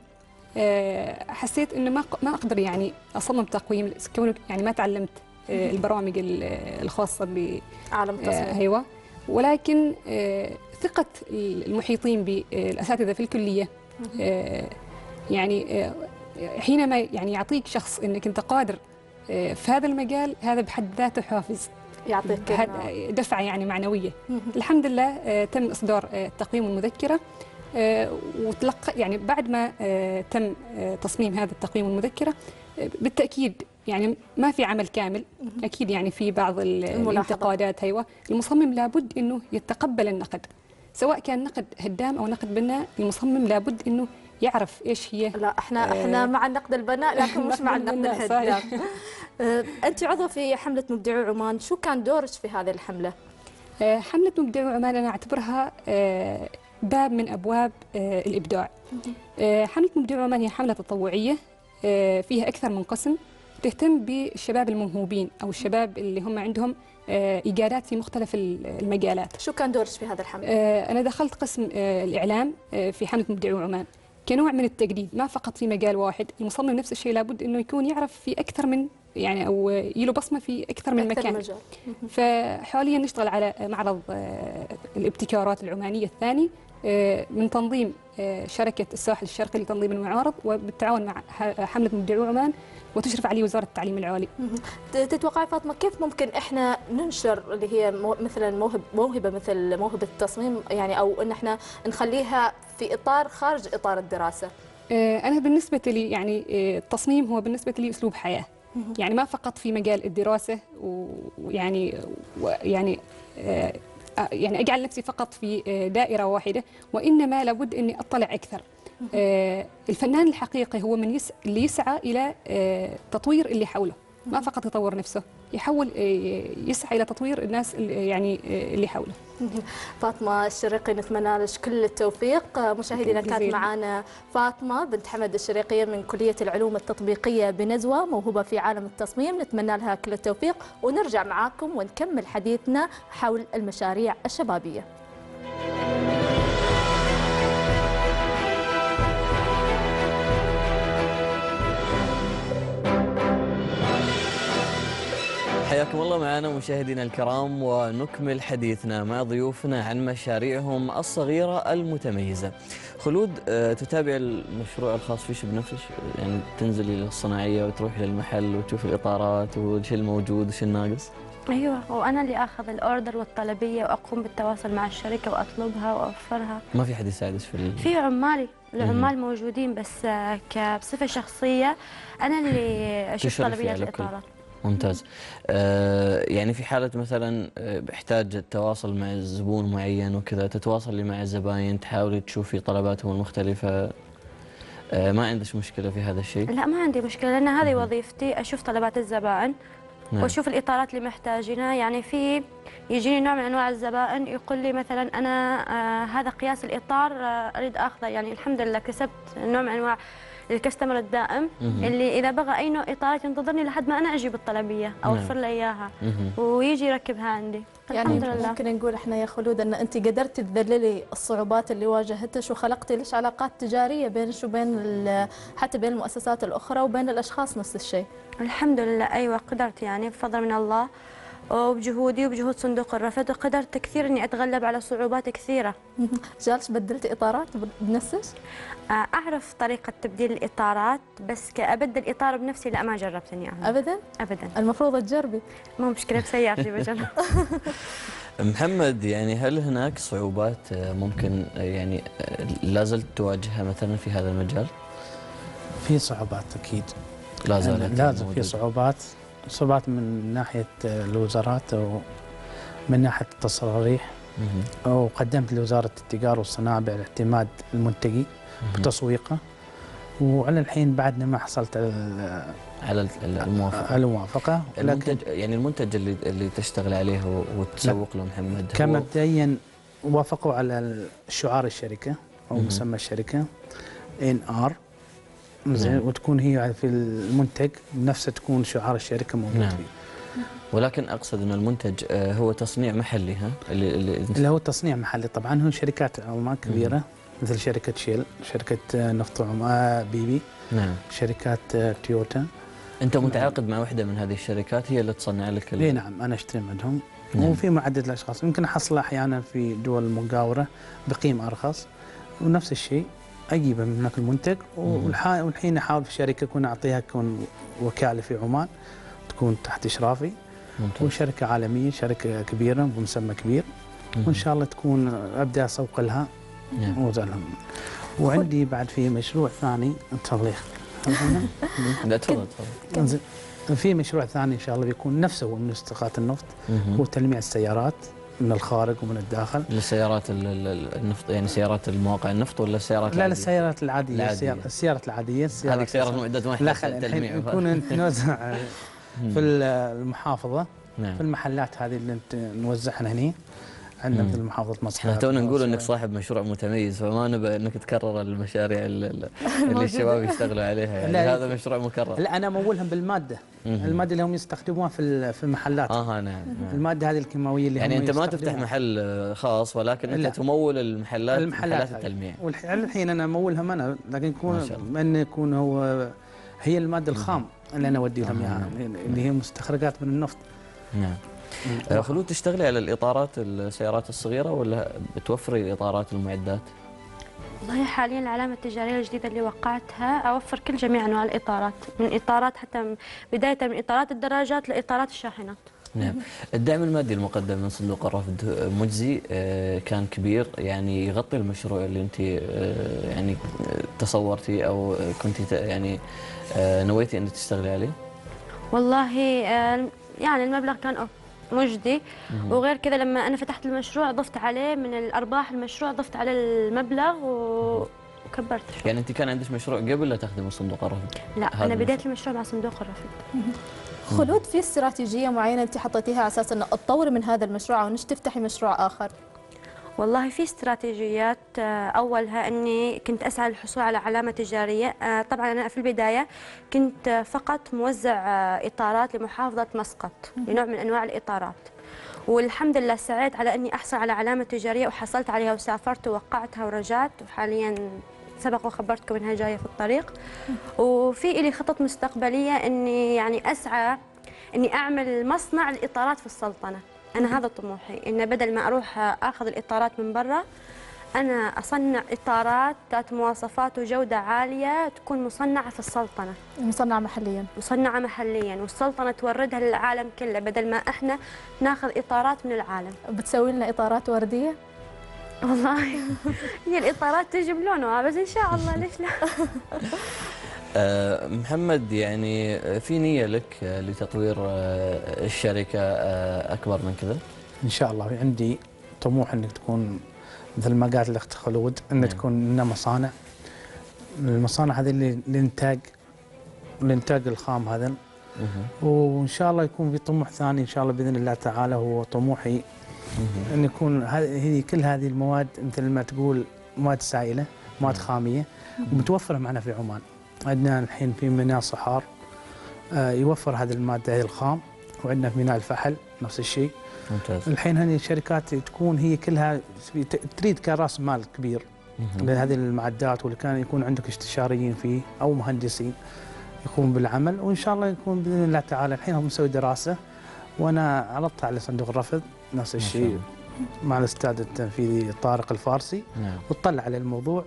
حسيت أنه ما أقدر يعني أصمم تقويم كونه يعني ما تعلمت البرامج الخاصة بعالم التصميم. أيوة. ولكن ثقة المحيطين بالأساتذة في الكلية يعني حينما يعني يعطيك شخص أنك أنت قادر في هذا المجال، هذا بحد ذاته حافز، يعطيك دفعة يعني معنوية. الحمد لله تم إصدار التقويم المذكرة، وتلقى يعني بعد ما تم تصميم هذا التقويم المذكرة بالتأكيد يعني ما في عمل كامل، أكيد يعني في بعض الانتقادات. أيوة. المصمم لابد أنه يتقبل النقد، سواء كان نقد هدام أو نقد بناء. المصمم لابد أنه يعرف إيش هي. لا احنا مع النقد البناء، لكن مش مع النقد الهدام. أنت عضو في حملة مبدعو عمان، شو كان دورك في هذه الحملة؟ حملة مبدعو عمان أنا أعتبرها باب من أبواب الإبداع. حملة مبدعو عمان هي حملة تطوعية فيها أكثر من قسم، تهتم بالشباب الموهوبين أو الشباب اللي هم عندهم إيجادات في مختلف المجالات. شو كان دورك في هذا الحملة؟ أنا دخلت قسم الإعلام في حملة مبدعو عمان كنوع من التجديد، ما فقط في مجال واحد. المصمم نفس الشيء لابد أنه يكون يعرف في أكثر من يعني أو يله بصمة في أكثر من مكان. فحاليا نشتغل على معرض الابتكارات العمانية الثاني من تنظيم شركة الساحل الشرقي لتنظيم المعارض، وبالتعاون مع حملة مبدعو عمان، وتشرف عليه وزارة التعليم العالي. تتوقعي فاطمة كيف ممكن احنا ننشر اللي هي مثلا موهبة مثل موهبة التصميم يعني، او ان احنا نخليها في اطار خارج اطار الدراسة؟ انا بالنسبة لي يعني التصميم هو بالنسبة لي اسلوب حياة، يعني ما فقط في مجال الدراسة، ويعني يعني أجعل نفسي فقط في دائرة واحدة، وإنما لابد أني أطلع أكثر. الفنان الحقيقي هو اللي يسعى إلى تطوير اللي حوله، ما فقط يطور نفسه. يحاول يسعى الى تطوير الناس يعني اللي حوله. فاطمة الشريقي نتمنى لك كل التوفيق. مشاهدينا كانت معنا فاطمة بنت حمد الشريقية من كلية العلوم التطبيقية بنزوة، موهوبة في عالم التصميم، نتمنى لها كل التوفيق، ونرجع معاكم ونكمل حديثنا حول المشاريع الشبابية. حياكم الله معنا مشاهدينا الكرام، ونكمل حديثنا مع ضيوفنا عن مشاريعهم الصغيرة المتميزة. خلود، تتابع المشروع الخاص فيش بنفسك؟ يعني تنزلي للصناعية وتروح للمحل وتشوف الإطارات وش الموجود وش الناقص؟ ايوه، وانا اللي اخذ الاوردر والطلبيه واقوم بالتواصل مع الشركه واطلبها واوفرها. ما في حد يساعدك في عمالي، العمال موجودين، بس بصفه شخصيه انا اللي اشوف طلبيات الاطارات. ممتاز. يعني في حالة مثلا احتاج التواصل مع زبون معين وكذا، تتواصلي مع الزباين تحاولي تشوفي طلباتهم المختلفة، ما عندك مشكلة في هذا الشيء؟ لا، ما عندي مشكلة، لأن هذه وظيفتي، أشوف طلبات الزبائن. نعم. واشوف الاطارات اللي محتاجينها. يعني يجيني نوع من انواع الزبائن يقول لي مثلا انا هذا قياس الاطار اريد اخذه. يعني الحمد لله كسبت نوع من انواع الكستمر الدائم اللي اذا بغى اي نوع اطارات ينتظرني لحد ما انا اجيب الطلبيه اوفر له اياها ويجي يركبها عندي. يعني ممكن نقول احنا يا خلود ان انت قدرتي تذللي الصعوبات اللي واجهتش وخلقتي لك علاقات تجاريه بينك وبين حتى بين المؤسسات الاخرى وبين الاشخاص نفس الشيء. الحمد لله ايوه قدرت، يعني بفضل من الله وبجهودي وبجهود صندوق الرفد، وقدرت كثير اني اتغلب على صعوبات كثيره. جالس بدلتي اطارات بنفسك؟ اعرف طريقه تبديل الاطارات، بس كابدل اطار بنفسي لا، ما جربت اني اعمل. ابدا؟ ابدا. المفروض تجربي. مو مشكله، بسيارتي بجرب. محمد، يعني هل هناك صعوبات ممكن يعني لازلت تواجهها مثلا في هذا المجال؟ في صعوبات اكيد. لازم في صعوبات من ناحيه الوزارات ومن ناحيه التصاريح. وقدمت لوزاره التجاره والصناعه بالاعتماد المنتجي وتسويقه، وعلى الحين بعدنا ما حصلت على الموافقه. المنتج، يعني المنتج اللي تشتغل عليه وتسوق له محمد، كمبدئيا وافقوا على شعار الشركه او مسمى الشركه NR، زين، وتكون هي في المنتج نفسه تكون شعار الشركه موجود فيه. ولكن اقصد ان المنتج هو تصنيع محلي، ها اللي هو تصنيع محلي. طبعا هو شركات عمان كبيره مثل شركه شيل، شركه نفط وعمان بيبي، نعم، شركات تويوتا. انت متعاقد مع واحده من هذه الشركات هي اللي تصنع لك اي نعم، انا اشتري منهم. وفي معدد الاشخاص يمكن احصل احيانا في دول مجاوره بقيمه ارخص، ونفس الشيء اجيبه من هناك المنتج. والحين احاول في الشركه اكون اعطيها تكون وكاله في عمان تكون تحت اشرافي. ممتاز. وشركه عالميه، شركه كبيره بمسمى كبير، وان شاء الله تكون ابدا اسوق لها وزعلهم. وعندي بعد في مشروع ثاني. تفضلي. لا تفضل. في مشروع ثاني ان شاء الله بيكون نفسه من مستقات النفط، هو تلميع السيارات من الخارج ومن الداخل. للسيارات النفط، يعني سيارات المواقع النفط ولا السيارات لا السيارات العاديه. السيارات العاديه. هذه سيارات معدات واحده. لا التلميع يكون نوزع في المحافظه. نعم. في المحلات هذه اللي نوزعها هنا عندنا مثل محافظه مسقط. احنا تونا نقول انك صاحب مشروع متميز، فما نبى انك تكرر المشاريع اللي الشباب يشتغلوا عليها، يعني هذا مشروع مكرر. لا انا امولهم بالماده، الماده اللي هم يستخدموها في المحلات. نعم. الماده هذه الكيماويه اللي يعني هم انت ما تفتح محل خاص، ولكن انت تمول المحلات التلميع. والحين انا امولهم انا، لكن يكون هي الماده الخام اللي انا اودي لهم اياها، اللي هي مستخرجات من النفط. نعم. خلود، تشتغلي على الإطارات السيارات الصغيرة ولا بتوفري الإطارات المعدات؟ والله حاليا العلامة التجارية الجديدة اللي وقعتها أوفر كل جميع أنواع الإطارات، من إطارات حتى بداية من إطارات الدراجات لإطارات الشاحنات. نعم. الدعم المادي المقدم من صندوق الرفد مجزي، كان كبير، يعني يغطي المشروع اللي أنت يعني تصورتي أو كنت يعني نويتي أنك تشتغلي عليه؟ والله يعني المبلغ كان مجدي، وغير كذا لما أنا فتحت المشروع ضفت عليه من الأرباح المشروع، ضفت على المبلغ وكبرت شوي. يعني انت كان عندك مشروع قبل لا تخدم صندوق الرفد؟ لا هذا انا بديت المشروع. المشروع مع صندوق الرفد. خلود، في استراتيجية معينة أنت حطيتيها على أساس أنه تطوري من هذا المشروع أو إنك تفتحي مشروع آخر؟ والله في استراتيجيات، أولها أني كنت أسعى للحصول على علامة تجارية. طبعا أنا في البداية كنت فقط موزع إطارات لمحافظة مسقط، لنوع من أنواع الإطارات، والحمد لله سعيت على أني أحصل على علامة تجارية وحصلت عليها وسافرت ووقعتها ورجعت، وحاليا سبق وخبرتكم أنها جاية في الطريق. وفي إلي خطط مستقبلية أني يعني أسعى أني أعمل مصنع الإطارات في السلطنة. أنا هذا طموحي، إن بدل ما أروح أخذ الإطارات من برا، أنا أصنع إطارات ذات مواصفات وجودة عالية تكون مصنعة في السلطنة، مصنعة محليا. مصنعة محليا، والسلطنة توردها للعالم كله بدل ما إحنا ناخذ إطارات من العالم. بتسوي لنا إطارات وردية؟ والله هي الإطارات تجي بلونها، بس إن شاء الله ليش لا. محمد، يعني في نية لك لتطوير الشركة أكبر من كذا؟ ان شاء الله عندي طموح انك تكون مثل ما قالت الاخت خلود، ان تكون لنا مصانع. المصانع هذه اللي الانتاج الخام هذا. وان شاء الله يكون في طموح ثاني ان شاء الله باذن الله تعالى، هو طموحي ان يكون هذه كل هذه المواد مثل ما تقول مواد سائله، مواد خاميه، ومتوفره معنا في عمان. عندنا الحين في ميناء صحار يوفر هذه الماده، هذه الخام، وعندنا في ميناء الفحل نفس الشيء. ممتاز. الحين هذه الشركات تكون هي كلها تريد كراس مال كبير لهذه المعدات، واللي كان يكون عندك استشاريين فيه او مهندسين يقوم بالعمل. وان شاء الله يكون باذن الله تعالى. الحين هم مسوي دراسه، وانا عرضتها على صندوق الرفض نفس الشيء مع الاستاذ التنفيذي طارق الفارسي. نعم. وطلع على الموضوع،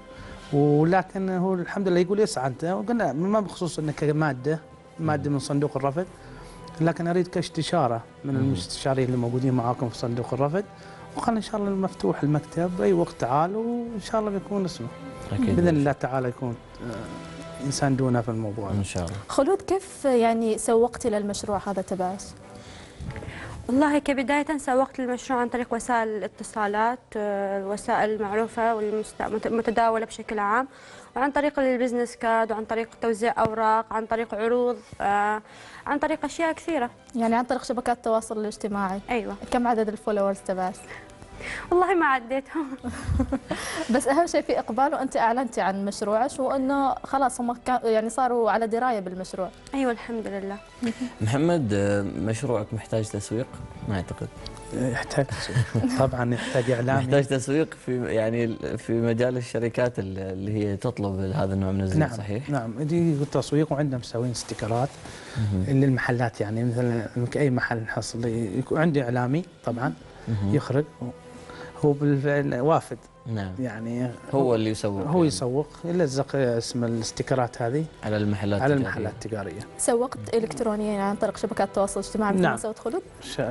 ولكن هو الحمد لله يقول يسعى انت، وقلنا ما بخصوص انك ماده من صندوق الرفض، لكن اريد كاستشاره من المستشارين اللي موجودين معاكم في صندوق الرفض، وخلنا ان شاء الله المفتوح المكتب اي وقت تعال، وان شاء الله بيكون اسمه أكيد باذن الله تعالى يكون انسان دونا في الموضوع إن شاء الله. خلود، كيف يعني سوقتي للمشروع هذا تبعك؟ والله كبداية سوقت المشروع عن طريق وسائل الاتصالات، الوسائل المعروفة والمتداولة بشكل عام، وعن طريق البزنس كارد، وعن طريق توزيع أوراق، عن طريق عروض، عن طريق أشياء كثيرة. يعني عن طريق شبكات التواصل الاجتماعي. أيوة. كم عدد الفولورز تبعك؟ والله ما عديتهم. بس اهم شيء في اقبال، وانت اعلنتي عن مشروعك، وانه خلاص هم يعني صاروا على درايه بالمشروع. ايوه الحمد لله. محمد، مشروعك محتاج تسويق؟ ما اعتقد. يحتاج تسويق طبعا، يحتاج اعلام، محتاج تسويق في مجال الشركات اللي هي تطلب هذا النوع من الزيوت. نعم. صحيح؟ نعم، دي تسويق، وعندنا مسوين استيكرات للمحلات، يعني مثلا اي محل نحصل يكون عندي اعلامي طبعا يخرج، هو بالفعل وافد. نعم. يعني هو اللي يسوق، هو يسوق، يلزق اسم الاستيكرات هذه على المحلات التجاريه. سوقت الكترونيا يعني عن طريق شبكات التواصل الاجتماعي مثل ما سوت خلود؟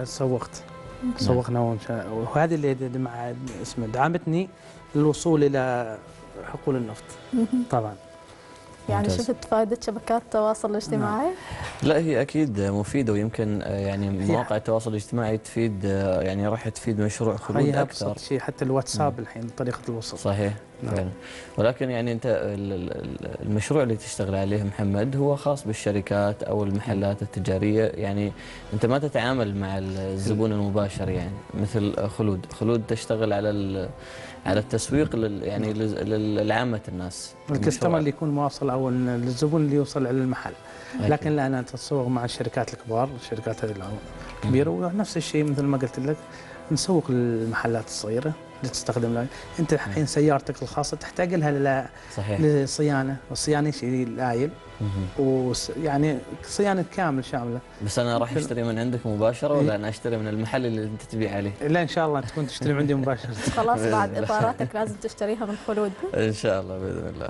سوقنا وهذه اللي مع اسمه دعمتني للوصول الى حقول النفط. طبعا يعني ممتاز. شفت فائدة شبكات التواصل الاجتماعي؟ لا، هي أكيد مفيدة، ويمكن يعني مواقع التواصل الاجتماعي تفيد، يعني راح تفيد مشروع خلود أكثر. أبسط شيء حتى الواتساب الحين طريقة الوصل. صحيح. فعلا. ولكن يعني أنت المشروع اللي تشتغل عليه محمد هو خاص بالشركات أو المحلات التجارية، يعني أنت ما تتعامل مع الزبون المباشر، يعني مثل خلود تشتغل على التسويق يعني لعامة الناس، الكستمر اللي يكون مواصل او الزبون اللي يوصل على المحل. لكن لا، انا اتسوق مع الشركات الكبار، الشركات الكبيره، ونفس الشيء مثل ما قلت لك نسوق للمحلات الصغيره اللي تستخدم لها. انت الحين سيارتك الخاصه تحتاج لها للصيانه، والصيانه شيء لايل، ويعني صيانه كامل شامله. بس انا راح اشتري من عندك مباشره ولا انا اشتري من المحل اللي انت تبيع عليه؟ لا ان شاء الله تكون تشتري من عندي مباشره. خلاص بعد اطاراتك لازم تشتريها من خلود ان شاء الله باذن الله.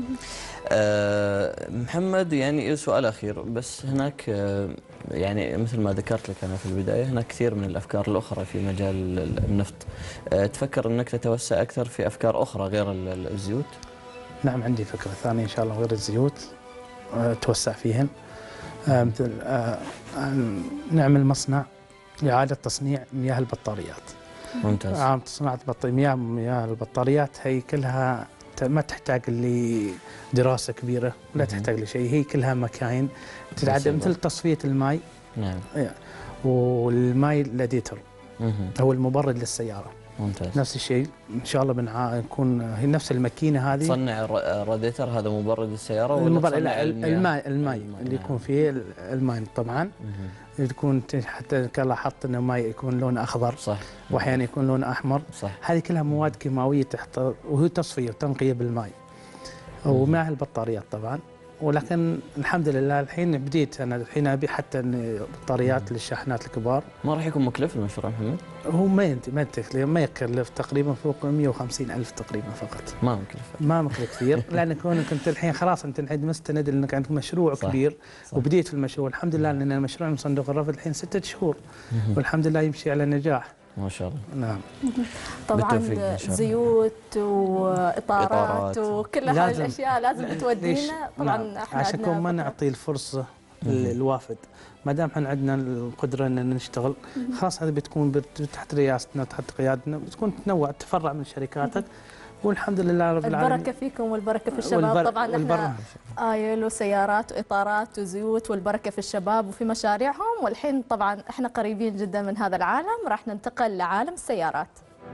محمد، يعني سؤال اخير بس، هناك يعني مثل ما ذكرت لك انا في البدايه، هناك كثير من الافكار الاخرى في مجال النفط. تفكر انك تتوسع اكثر في افكار اخرى غير الزيوت؟ نعم، عندي فكره ثانيه ان شاء الله غير الزيوت توسع فيهن، مثل نعمل مصنع لإعادة تصنيع مياه البطاريات. ممتاز. صناعة مياه البطاريات هي كلها ما تحتاج لدراسة كبيرة، لا تحتاج لشيء، هي كلها مكاين تتعدى مثل تصفية الماء. نعم. والماء الاديتر هو المبرد للسيارة. ممتاز. نفس الشيء ان شاء الله بنكون هي نفس الماكينه هذه. تصنع الراديتر هذا مبرد السياره ولا المبرد الماء اللي يكون فيه الماء طبعا تكون حتى لاحظت انه ماء يكون لونه اخضر، صح، واحيانا يكون لونه احمر، صح. هذه كلها مواد كيماويه تحت، وهي تصفيه وتنقيه بالماء ومع البطاريات طبعا. ولكن الحمد لله الحين بديت انا الحين ابي حتى بطاريات للشاحنات الكبار. ما راح يكون مكلف المشروع محمد؟ هو ما يكلف تقريبا فوق 150,000 تقريبا فقط. ما مكلف. ما مكلف كثير لان كونك انت الحين خلاص انت الحين مستند انك عندك مشروع صح كبير. صح. وبديت في المشروع الحمد لله، لان المشروع من صندوق الرفد الحين 6 شهور والحمد لله يمشي على نجاح. ما شاء الله. نعم. طبعا زيوت واطارات وكل هذه الاشياء لازم تودينا. طبعا نعم. احنا عشان كون ما نعطي الفرصه للوافد، ما دام احنا عندنا القدره ان نشتغل خلاص هذه بتكون تحت رئاستنا تحت قيادتنا، بتكون تنوع تفرع من شركاتك والحمد لله رب العالمين. البركه فيكم والبركه في الشباب. طبعا احنا آيل وسيارات واطارات وزيوت والبركه في الشباب وفي مشاريعهم، والحين طبعا احنا قريبين جدا من هذا العالم، راح ننتقل لعالم السيارات.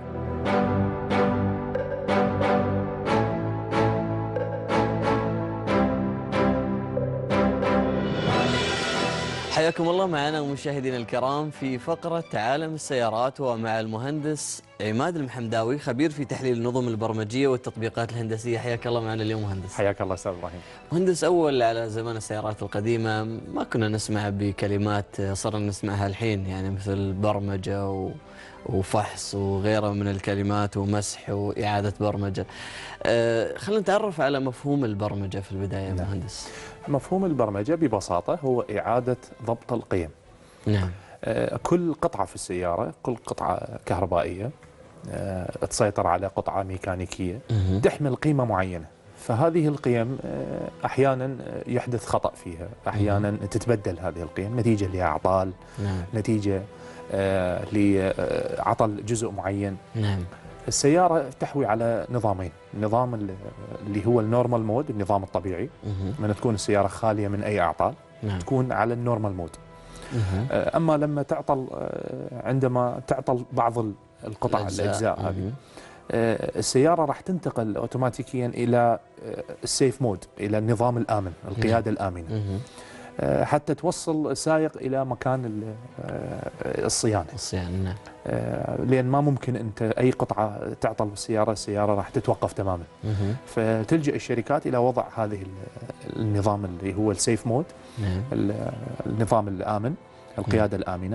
حياكم الله معنا مشاهدينا الكرام في فقرة عالم السيارات، ومع المهندس عماد المحمداوي خبير في تحليل النظم البرمجية والتطبيقات الهندسية. حياك الله معنا اليوم مهندس. حياك الله استاذ ابراهيم. مهندس، أول على زمان السيارات القديمة ما كنا نسمع بكلمات صرنا نسمعها الحين، يعني مثل برمجة وفحص وغيرها من الكلمات ومسح وإعادة برمجة. خلينا نتعرف على مفهوم البرمجة في البداية يا مهندس. مفهوم البرمجة ببساطة هو إعادة ضبط القيم. نعم. كل قطعة في السيارة، كل قطعة كهربائية تسيطر على قطعة ميكانيكية تحمل قيمة معينة، فهذه القيم أحيانا يحدث خطأ فيها، أحيانا تتبدل هذه القيم نتيجة لأعطال، نتيجة لعطل جزء معين. نعم. السيارة تحوي على نظامين، نظام اللي هو النورمال مود، النظام الطبيعي، من تكون السيارة خالية من أي أعطال تكون على النورمال مود. أما لما تعطل، عندما تعطل بعض القطع الأجزاء هذه، السيارة راح تنتقل أوتوماتيكيا إلى السيف مود، إلى النظام الآمن، القيادة الآمنة، حتى توصل السائق إلى مكان الصيانة. نعم. لأن ما ممكن أنت أي قطعة تعطل بالسيارة، السيارة راح تتوقف تماما. فتلجأ الشركات إلى وضع هذه النظام اللي هو السيف مود، النظام الآمن، القيادة الآمنة،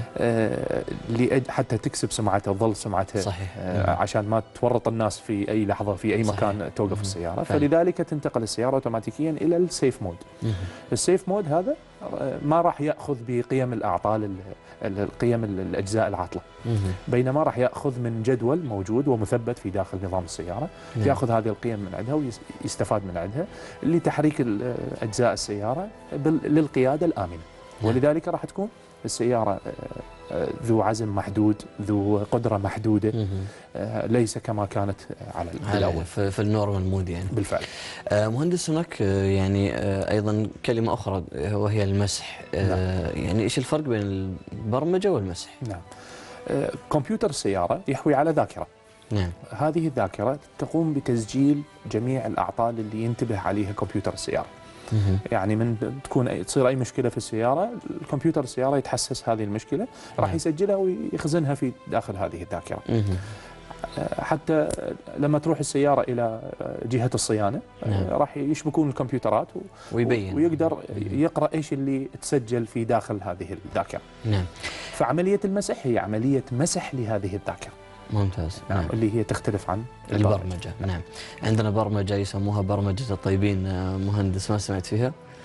حتى تكسب سمعتها، تظل سمعتها. صحيح. عشان ما تورط الناس في أي لحظة في أي مكان توقف السيارة. فلذلك تنتقل السيارة أوتوماتيكيا إلى السيف مود. السيف مود هذا ما راح يأخذ بقيم الأعطال، القيم الأجزاء العاطلة، بينما راح يأخذ من جدول موجود ومثبت في داخل نظام السيارة، يأخذ هذه القيم من عندها ويستفاد من عندها لتحريك أجزاء السيارة للقيادة الآمنة. ولذلك راح تكون السيارة ذو عزم محدود، ذو قدرة محدودة، ليس كما كانت على الأول في النورمال مود يعني. بالفعل. مهندس، هناك يعني أيضا كلمة أخرى وهي المسح. يعني إيش الفرق بين البرمجة والمسح؟ نعم. كمبيوتر السيارة يحوي على ذاكرة. نعم. هذه الذاكرة تقوم بتسجيل جميع الأعطال اللي ينتبه عليها كمبيوتر السيارة. يعني من تصير أي مشكلة في السيارة، الكمبيوتر السيارة يتحسس هذه المشكلة، راح يسجلها ويخزنها في داخل هذه الذاكرة. حتى لما تروح السيارة إلى جهة الصيانة راح يشبكون الكمبيوترات ويبين ويقدر يقرأ إيش اللي تسجل في داخل هذه الذاكرة. نعم. فعملية المسح هي عملية مسح لهذه الذاكرة. ممتاز. نعم. اللي هي تختلف عن البرمجة. نعم. عندنا برمجة يسموها برمجة الطيبين، مهندس ما سمعت فيها؟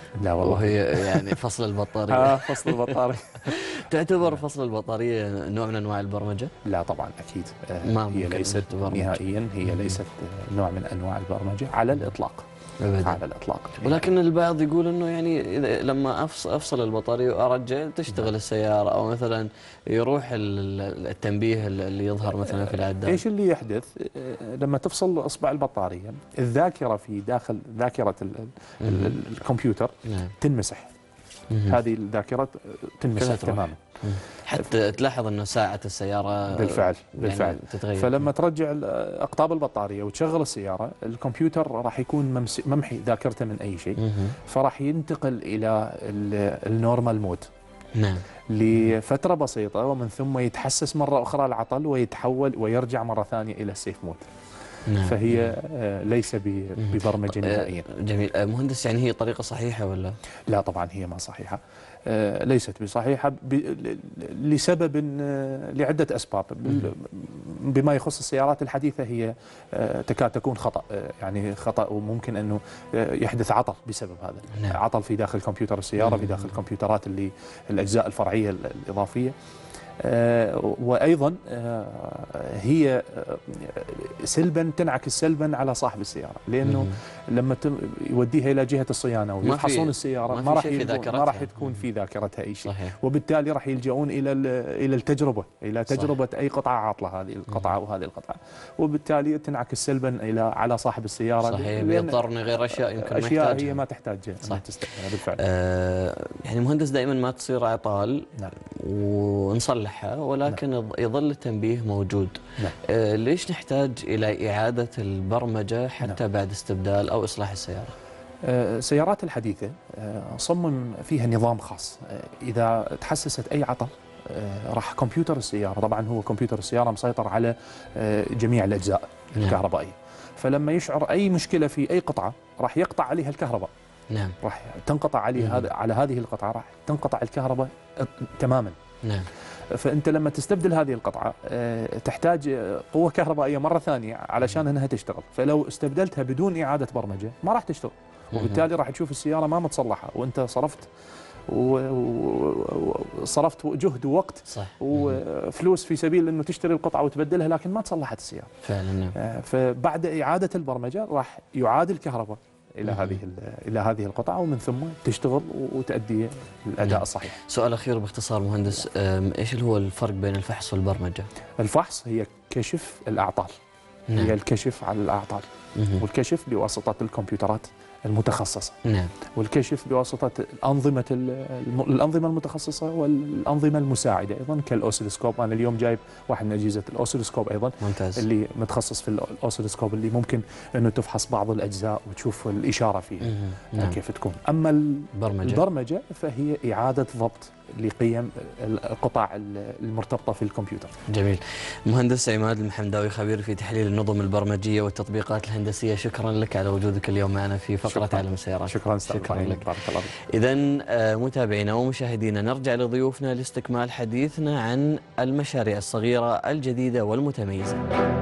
لا والله. وهي يعني فصل البطارية. فصل البطارية. تعتبر فصل البطارية نوع من أنواع البرمجة؟ لا طبعا أكيد. ما هي ممكن ليست تبرمج. نهائيا، هي ليست نوع من أنواع البرمجة على الإطلاق. أبداً. على الإطلاق. ولكن البعض يقول انه يعني لما افصل البطاريه وارجع تشتغل السياره، او مثلا يروح التنبيه اللي يظهر مثلا في العداد. ايش اللي يحدث لما تفصل اصبع البطاريه؟ الذاكره في داخل ذاكره الكمبيوتر نعم. تنمسح. هذه الذاكره تنمسح تماما. حتى تلاحظ انه ساعه السياره بالفعل يعني تتغير. فلما ترجع اقطاب البطاريه وتشغل السياره، الكمبيوتر راح يكون ممحي ذاكرته من اي شيء، فراح ينتقل الى النورمال مود. نعم. لفتره بسيطه، ومن ثم يتحسس مره اخرى العطل ويتحول ويرجع مره ثانيه الى السيف مود. نعم. فهي ليس ببرمجه نهائيا. جميل. مهندس، يعني هي طريقه صحيحه ولا؟ لا طبعا هي ما صحيحه. ليست بصحيحه لسبب، لعده اسباب. بما يخص السيارات الحديثه هي تكاد تكون خطا، يعني خطا، وممكن انه يحدث عطل بسبب هذا. نعم. عطل في داخل كمبيوتر السياره، في داخل الكمبيوترات الاجزاء الفرعيه الاضافيه. وأيضا هي سلبا تنعكس سلبا على صاحب السيارة، لأنه لما يوديها إلى جهة الصيانة ويفحصون السيارة ما راح تكون في ذاكرتها أي شيء. صحيح. وبالتالي راح يلجؤون إلى التجربة، إلى تجربة أي قطعة عاطلة، هذه القطعة وهذه القطعة، وبالتالي تنعكس سلبا على صاحب السيارة. صحيح. بيضطر يغير أشياء يمكن ما أشياء يحتاجها. هي ما تحتاج أن تستخدمها بالفعل. يعني مهندس، دائما ما تصير أعطال. نعم. ونصلحها، ولكن نعم. يظل التنبيه موجود. نعم. ليش نحتاج إلى إعادة البرمجة حتى نعم. بعد استبدال أو إصلاح السيارة؟ السيارات الحديثة صمم فيها نظام خاص. إذا تحسست أي عطل راح كمبيوتر السيارة، طبعا هو كمبيوتر السيارة مسيطر على جميع الأجزاء الكهربائية، فلما يشعر أي مشكلة في أي قطعة راح يقطع عليها الكهرباء. نعم. راح تنقطع على هذه القطعة، راح تنقطع الكهرباء تماما. نعم. فأنت لما تستبدل هذه القطعة تحتاج قوة كهربائية مرة ثانية علشان أنها تشتغل، فلو استبدلتها بدون إعادة برمجة ما راح تشتغل، وبالتالي راح تشوف السيارة ما متصلحة، وأنت صرفت جهد ووقت. صح. وفلوس في سبيل أنه تشتري القطعة وتبدلها، لكن ما تصلحت السيارة فعلا. نعم. فبعد إعادة البرمجة راح يعاد الكهرباء إلى هذه القطعة، ومن ثم تشتغل وتؤدي الأداء الصحيح. سؤال أخير باختصار مهندس، إيش هو الفرق بين الفحص والبرمجة؟ الفحص هي كشف الأعطال. نعم. هي الكشف على الأعطال، والكشف بواسطة الكمبيوترات المتخصصة. نعم. والكشف بواسطة الأنظمة المتخصصة والأنظمة المساعدة أيضا كالأوسيلوسكوب. أنا اليوم جايب واحد من أجهزة الأوسيلوسكوب أيضا. ممتاز. اللي متخصص في الأوسيلوسكوب، اللي ممكن أنه تفحص بعض الأجزاء وتشوف الإشارة فيها. نعم. كيف تكون. أما البرمجة فهي إعادة ضبط لقيم القطع المرتبطة في الكمبيوتر. جميل. مهندس عماد المحمداوي، خبير في تحليل النظم البرمجية والتطبيقات الهندسية، شكرا لك على وجودك اليوم معنا في فقرة عالم السيارات. شكرا لك. بارك الله فيك. إذن متابعينا ومشاهدينا، نرجع لضيوفنا لاستكمال حديثنا عن المشاريع الصغيرة الجديدة والمتميزة.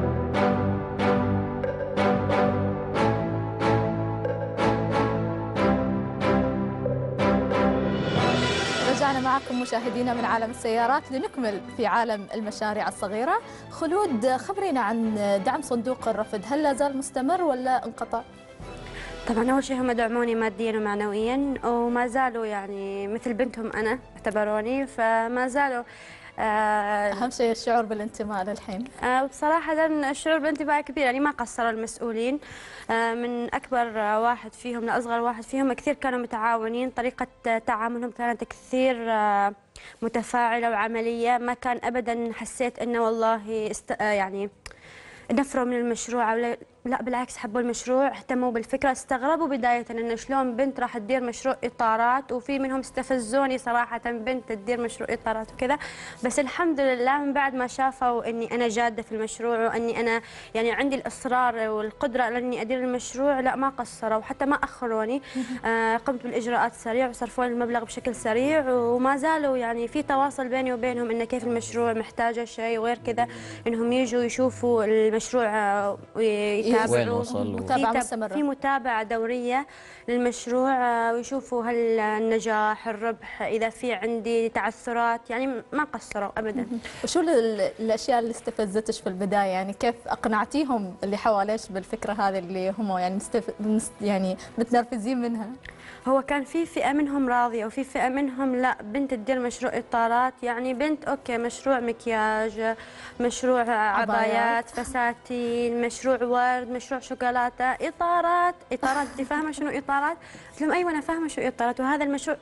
معكم مشاهدينا من عالم السيارات لنكمل في عالم المشاريع الصغيرة. خلود، خبرينا عن دعم صندوق الرفد، هل لا زال مستمر ولا انقطع؟ طبعا أول شيء هم دعموني ماديا ومعنويا، وما زالوا يعني مثل بنتهم أنا اعتبروني، فما زالوا أهم شيء الشعور بالانتماء للحين. بصراحة الشعور بالانتماء كبير، يعني ما قصروا المسؤولين من أكبر واحد فيهم لأصغر واحد فيهم، كثير كانوا متعاونين. طريقة تعاملهم كانت كثير متفاعلة وعملية، ما كان أبدا حسيت أنه والله يعني نفروا من المشروع أو لا، بالعكس حبوا المشروع، اهتموا بالفكرة. استغربوا بداية إنه شلون بنت راح تدير مشروع إطارات، وفي منهم استفزوني صراحة، بنت تدير مشروع إطارات وكذا. بس الحمد لله من بعد ما شافوا إني أنا جادة في المشروع، وإني أنا يعني عندي الإصرار والقدرة على إني أدير المشروع، لا ما قصروا وحتى ما أخروني. قمت بالإجراءات سريع وصرفوا لي المبلغ بشكل سريع، وما زالوا يعني في تواصل بيني وبينهم إنه كيف المشروع محتاجة شيء وغير كذا، إنهم يجوا يشوفوا المشروع وين وصل متابعة مستمرة. في متابعة دورية للمشروع، ويشوفوا هل النجاح الربح، إذا في عندي تعثرات، يعني ما قصروا أبدا. وشو الأشياء اللي استفزتك في البداية؟ يعني كيف أقنعتيهم اللي حواليش بالفكرة هذه اللي هم يعني يعني متنرفزين منها؟ هو كان في فئة منهم راضية وفي فئة منهم لا، بنت تدير مشروع إطارات، يعني بنت أوكي مشروع مكياج، مشروع عبايات، فساتين، مشروع ورد، مشروع شوكولاتة، إطارات. أنت فاهمة شنو إطارات؟ قلت لهم أيوة أنا فاهمة شو إطارات، وهذا المشروع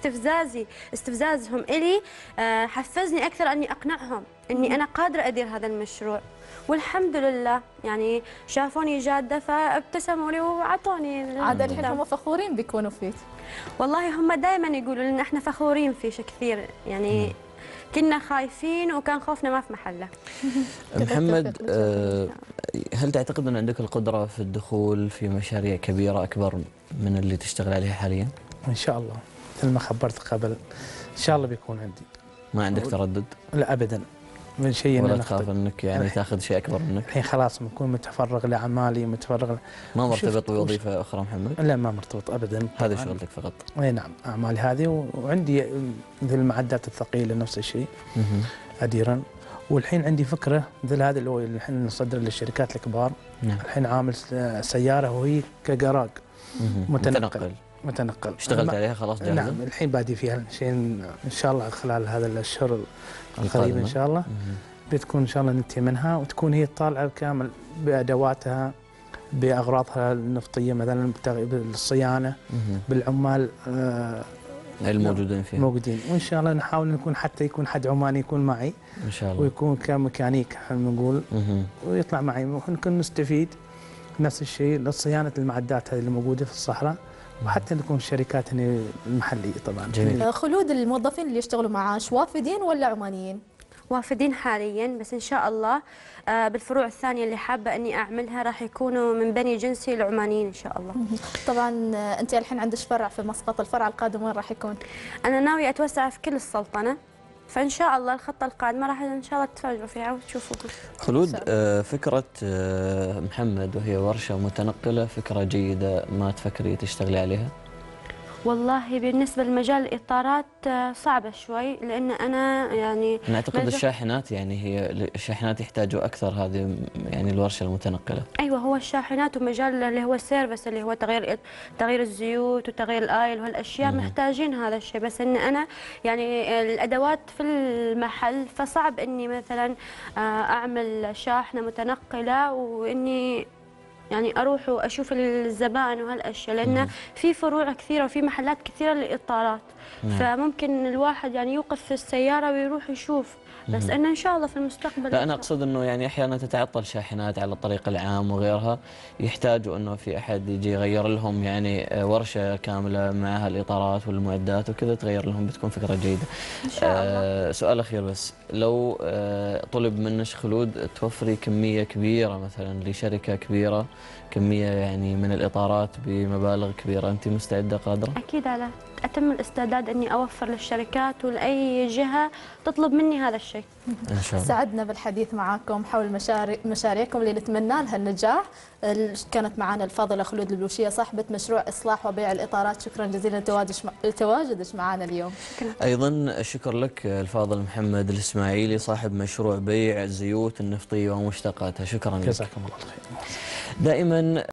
استفزازهم إلي حفزني أكثر أني أقنعهم أني أنا قادرة أدير هذا المشروع. والحمد لله يعني شافوني جادة فابتسموا لي وعطوني. عاد الحين هم فخورين بيكونوا فيك. والله هم دائما يقولوا لنا احنا فخورين فيش كثير، يعني كنا خايفين وكان خوفنا ما في محله. محمد، هل تعتقد أن عندك القدرة في الدخول في مشاريع كبيرة أكبر من اللي تشتغل عليها حاليا؟ إن شاء الله مثل ما خبرت قبل، إن شاء الله بيكون عندي. ما عندك تردد؟ لا أبدا من شيء. ولا تخاف أنك يعني تاخذ شيء أكبر منك؟ الحين خلاص بكون متفرغ لأعمالي، متفرغ. ما مرتبط بوظيفة أخرى محمد؟ لا ما مرتبط أبدا. هذه شغلتك فقط؟ أي نعم، أعمالي هذه، وعندي مثل المعدات الثقيلة نفس الشيء أديرا. والحين عندي فكرة مثل هذا اللي هو الحين نصدر للشركات الكبار. نعم. الحين عامل سيارة وهي كجراج متنقل. اشتغلت عليها خلاص جاهزة؟ نعم الحين بادي فيها شيء إن شاء الله خلال هذا الشهر القريب إن شاء الله بتكون إن شاء الله ننتهي منها، وتكون هي طالعة كامل بأدواتها بأغراضها النفطية مثلا بالصيانة بالعمال الموجودين فيها موجودين. وإن شاء الله نحاول نكون حتى يكون حد عماني يكون معي إن شاء الله، ويكون كميكانيك نقول ويطلع معي ونكون نستفيد نفس الشيء لصيانة المعدات هذه اللي موجودة في الصحراء، وحتى نكون الشركات هنا المحلية طبعا. جميل. خلود، الموظفين اللي يشتغلوا معاش وافدين ولا عمانيين؟ وافدين حاليا، بس ان شاء الله بالفروع الثانيه اللي حابه اني اعملها راح يكونوا من بني جنسي العمانيين ان شاء الله. طبعا انت الحين عندك فرع في مسقط، الفرع القادم وين راح يكون؟ انا ناويه اتوسع في كل السلطنه، فان شاء الله الخطه القادمه راح ان شاء الله تتفاجئوا فيها وتشوفوا. خلود، فكره محمد وهي ورشه متنقله فكره جيده، ما تفكري تشتغلي عليها؟ والله بالنسبة لمجال الإطارات صعبة شوي، لأن أنا يعني أنا أعتقد الشاحنات، يعني هي الشاحنات يحتاجوا أكثر هذه يعني الورشة المتنقلة. أيوة، هو الشاحنات ومجال اللي هو السيرفس اللي هو تغيير الزيوت وتغيير الآيل وهالأشياء محتاجين هذا الشيء، بس إن أنا يعني الأدوات في المحل، فصعب إني مثلا أعمل شاحنة متنقلة وإني يعني اروح واشوف الزبائن وهالاشياء، لان في فروع كثيره وفي محلات كثيره للاطارات. فممكن الواحد يعني يوقف في السياره ويروح يشوف، بس ان شاء الله في المستقبل. لا انا اقصد انه يعني احيانا تتعطل شاحنات على الطريق العام وغيرها، يحتاجوا انه في احد يجي يغير لهم يعني ورشه كامله معها الاطارات والمعدات وكذا تغير لهم، بتكون فكره جيده. ان شاء الله. سؤال اخير بس، لو طلب منك خلود توفري كميه كبيره مثلا لشركه كبيره، كميه يعني من الاطارات بمبالغ كبيره، انت مستعده قادره؟ اكيد على اتم الاستعداد اني اوفر للشركات ولاي جهه تطلب مني هذا الشيء. ان شاء الله. سعدنا بالحديث معاكم حول مشاريعكم اللي نتمنى لها النجاح. كانت معنا الفاضله خلود البلوشيه صاحبه مشروع اصلاح وبيع الاطارات، شكرا جزيلا لتواجدك معنا اليوم. ايضا الشكر لك الفاضل محمد الاسماعيلي صاحب مشروع بيع الزيوت النفطيه ومشتقاتها، شكرا لك. جزاكم الله خير. دائما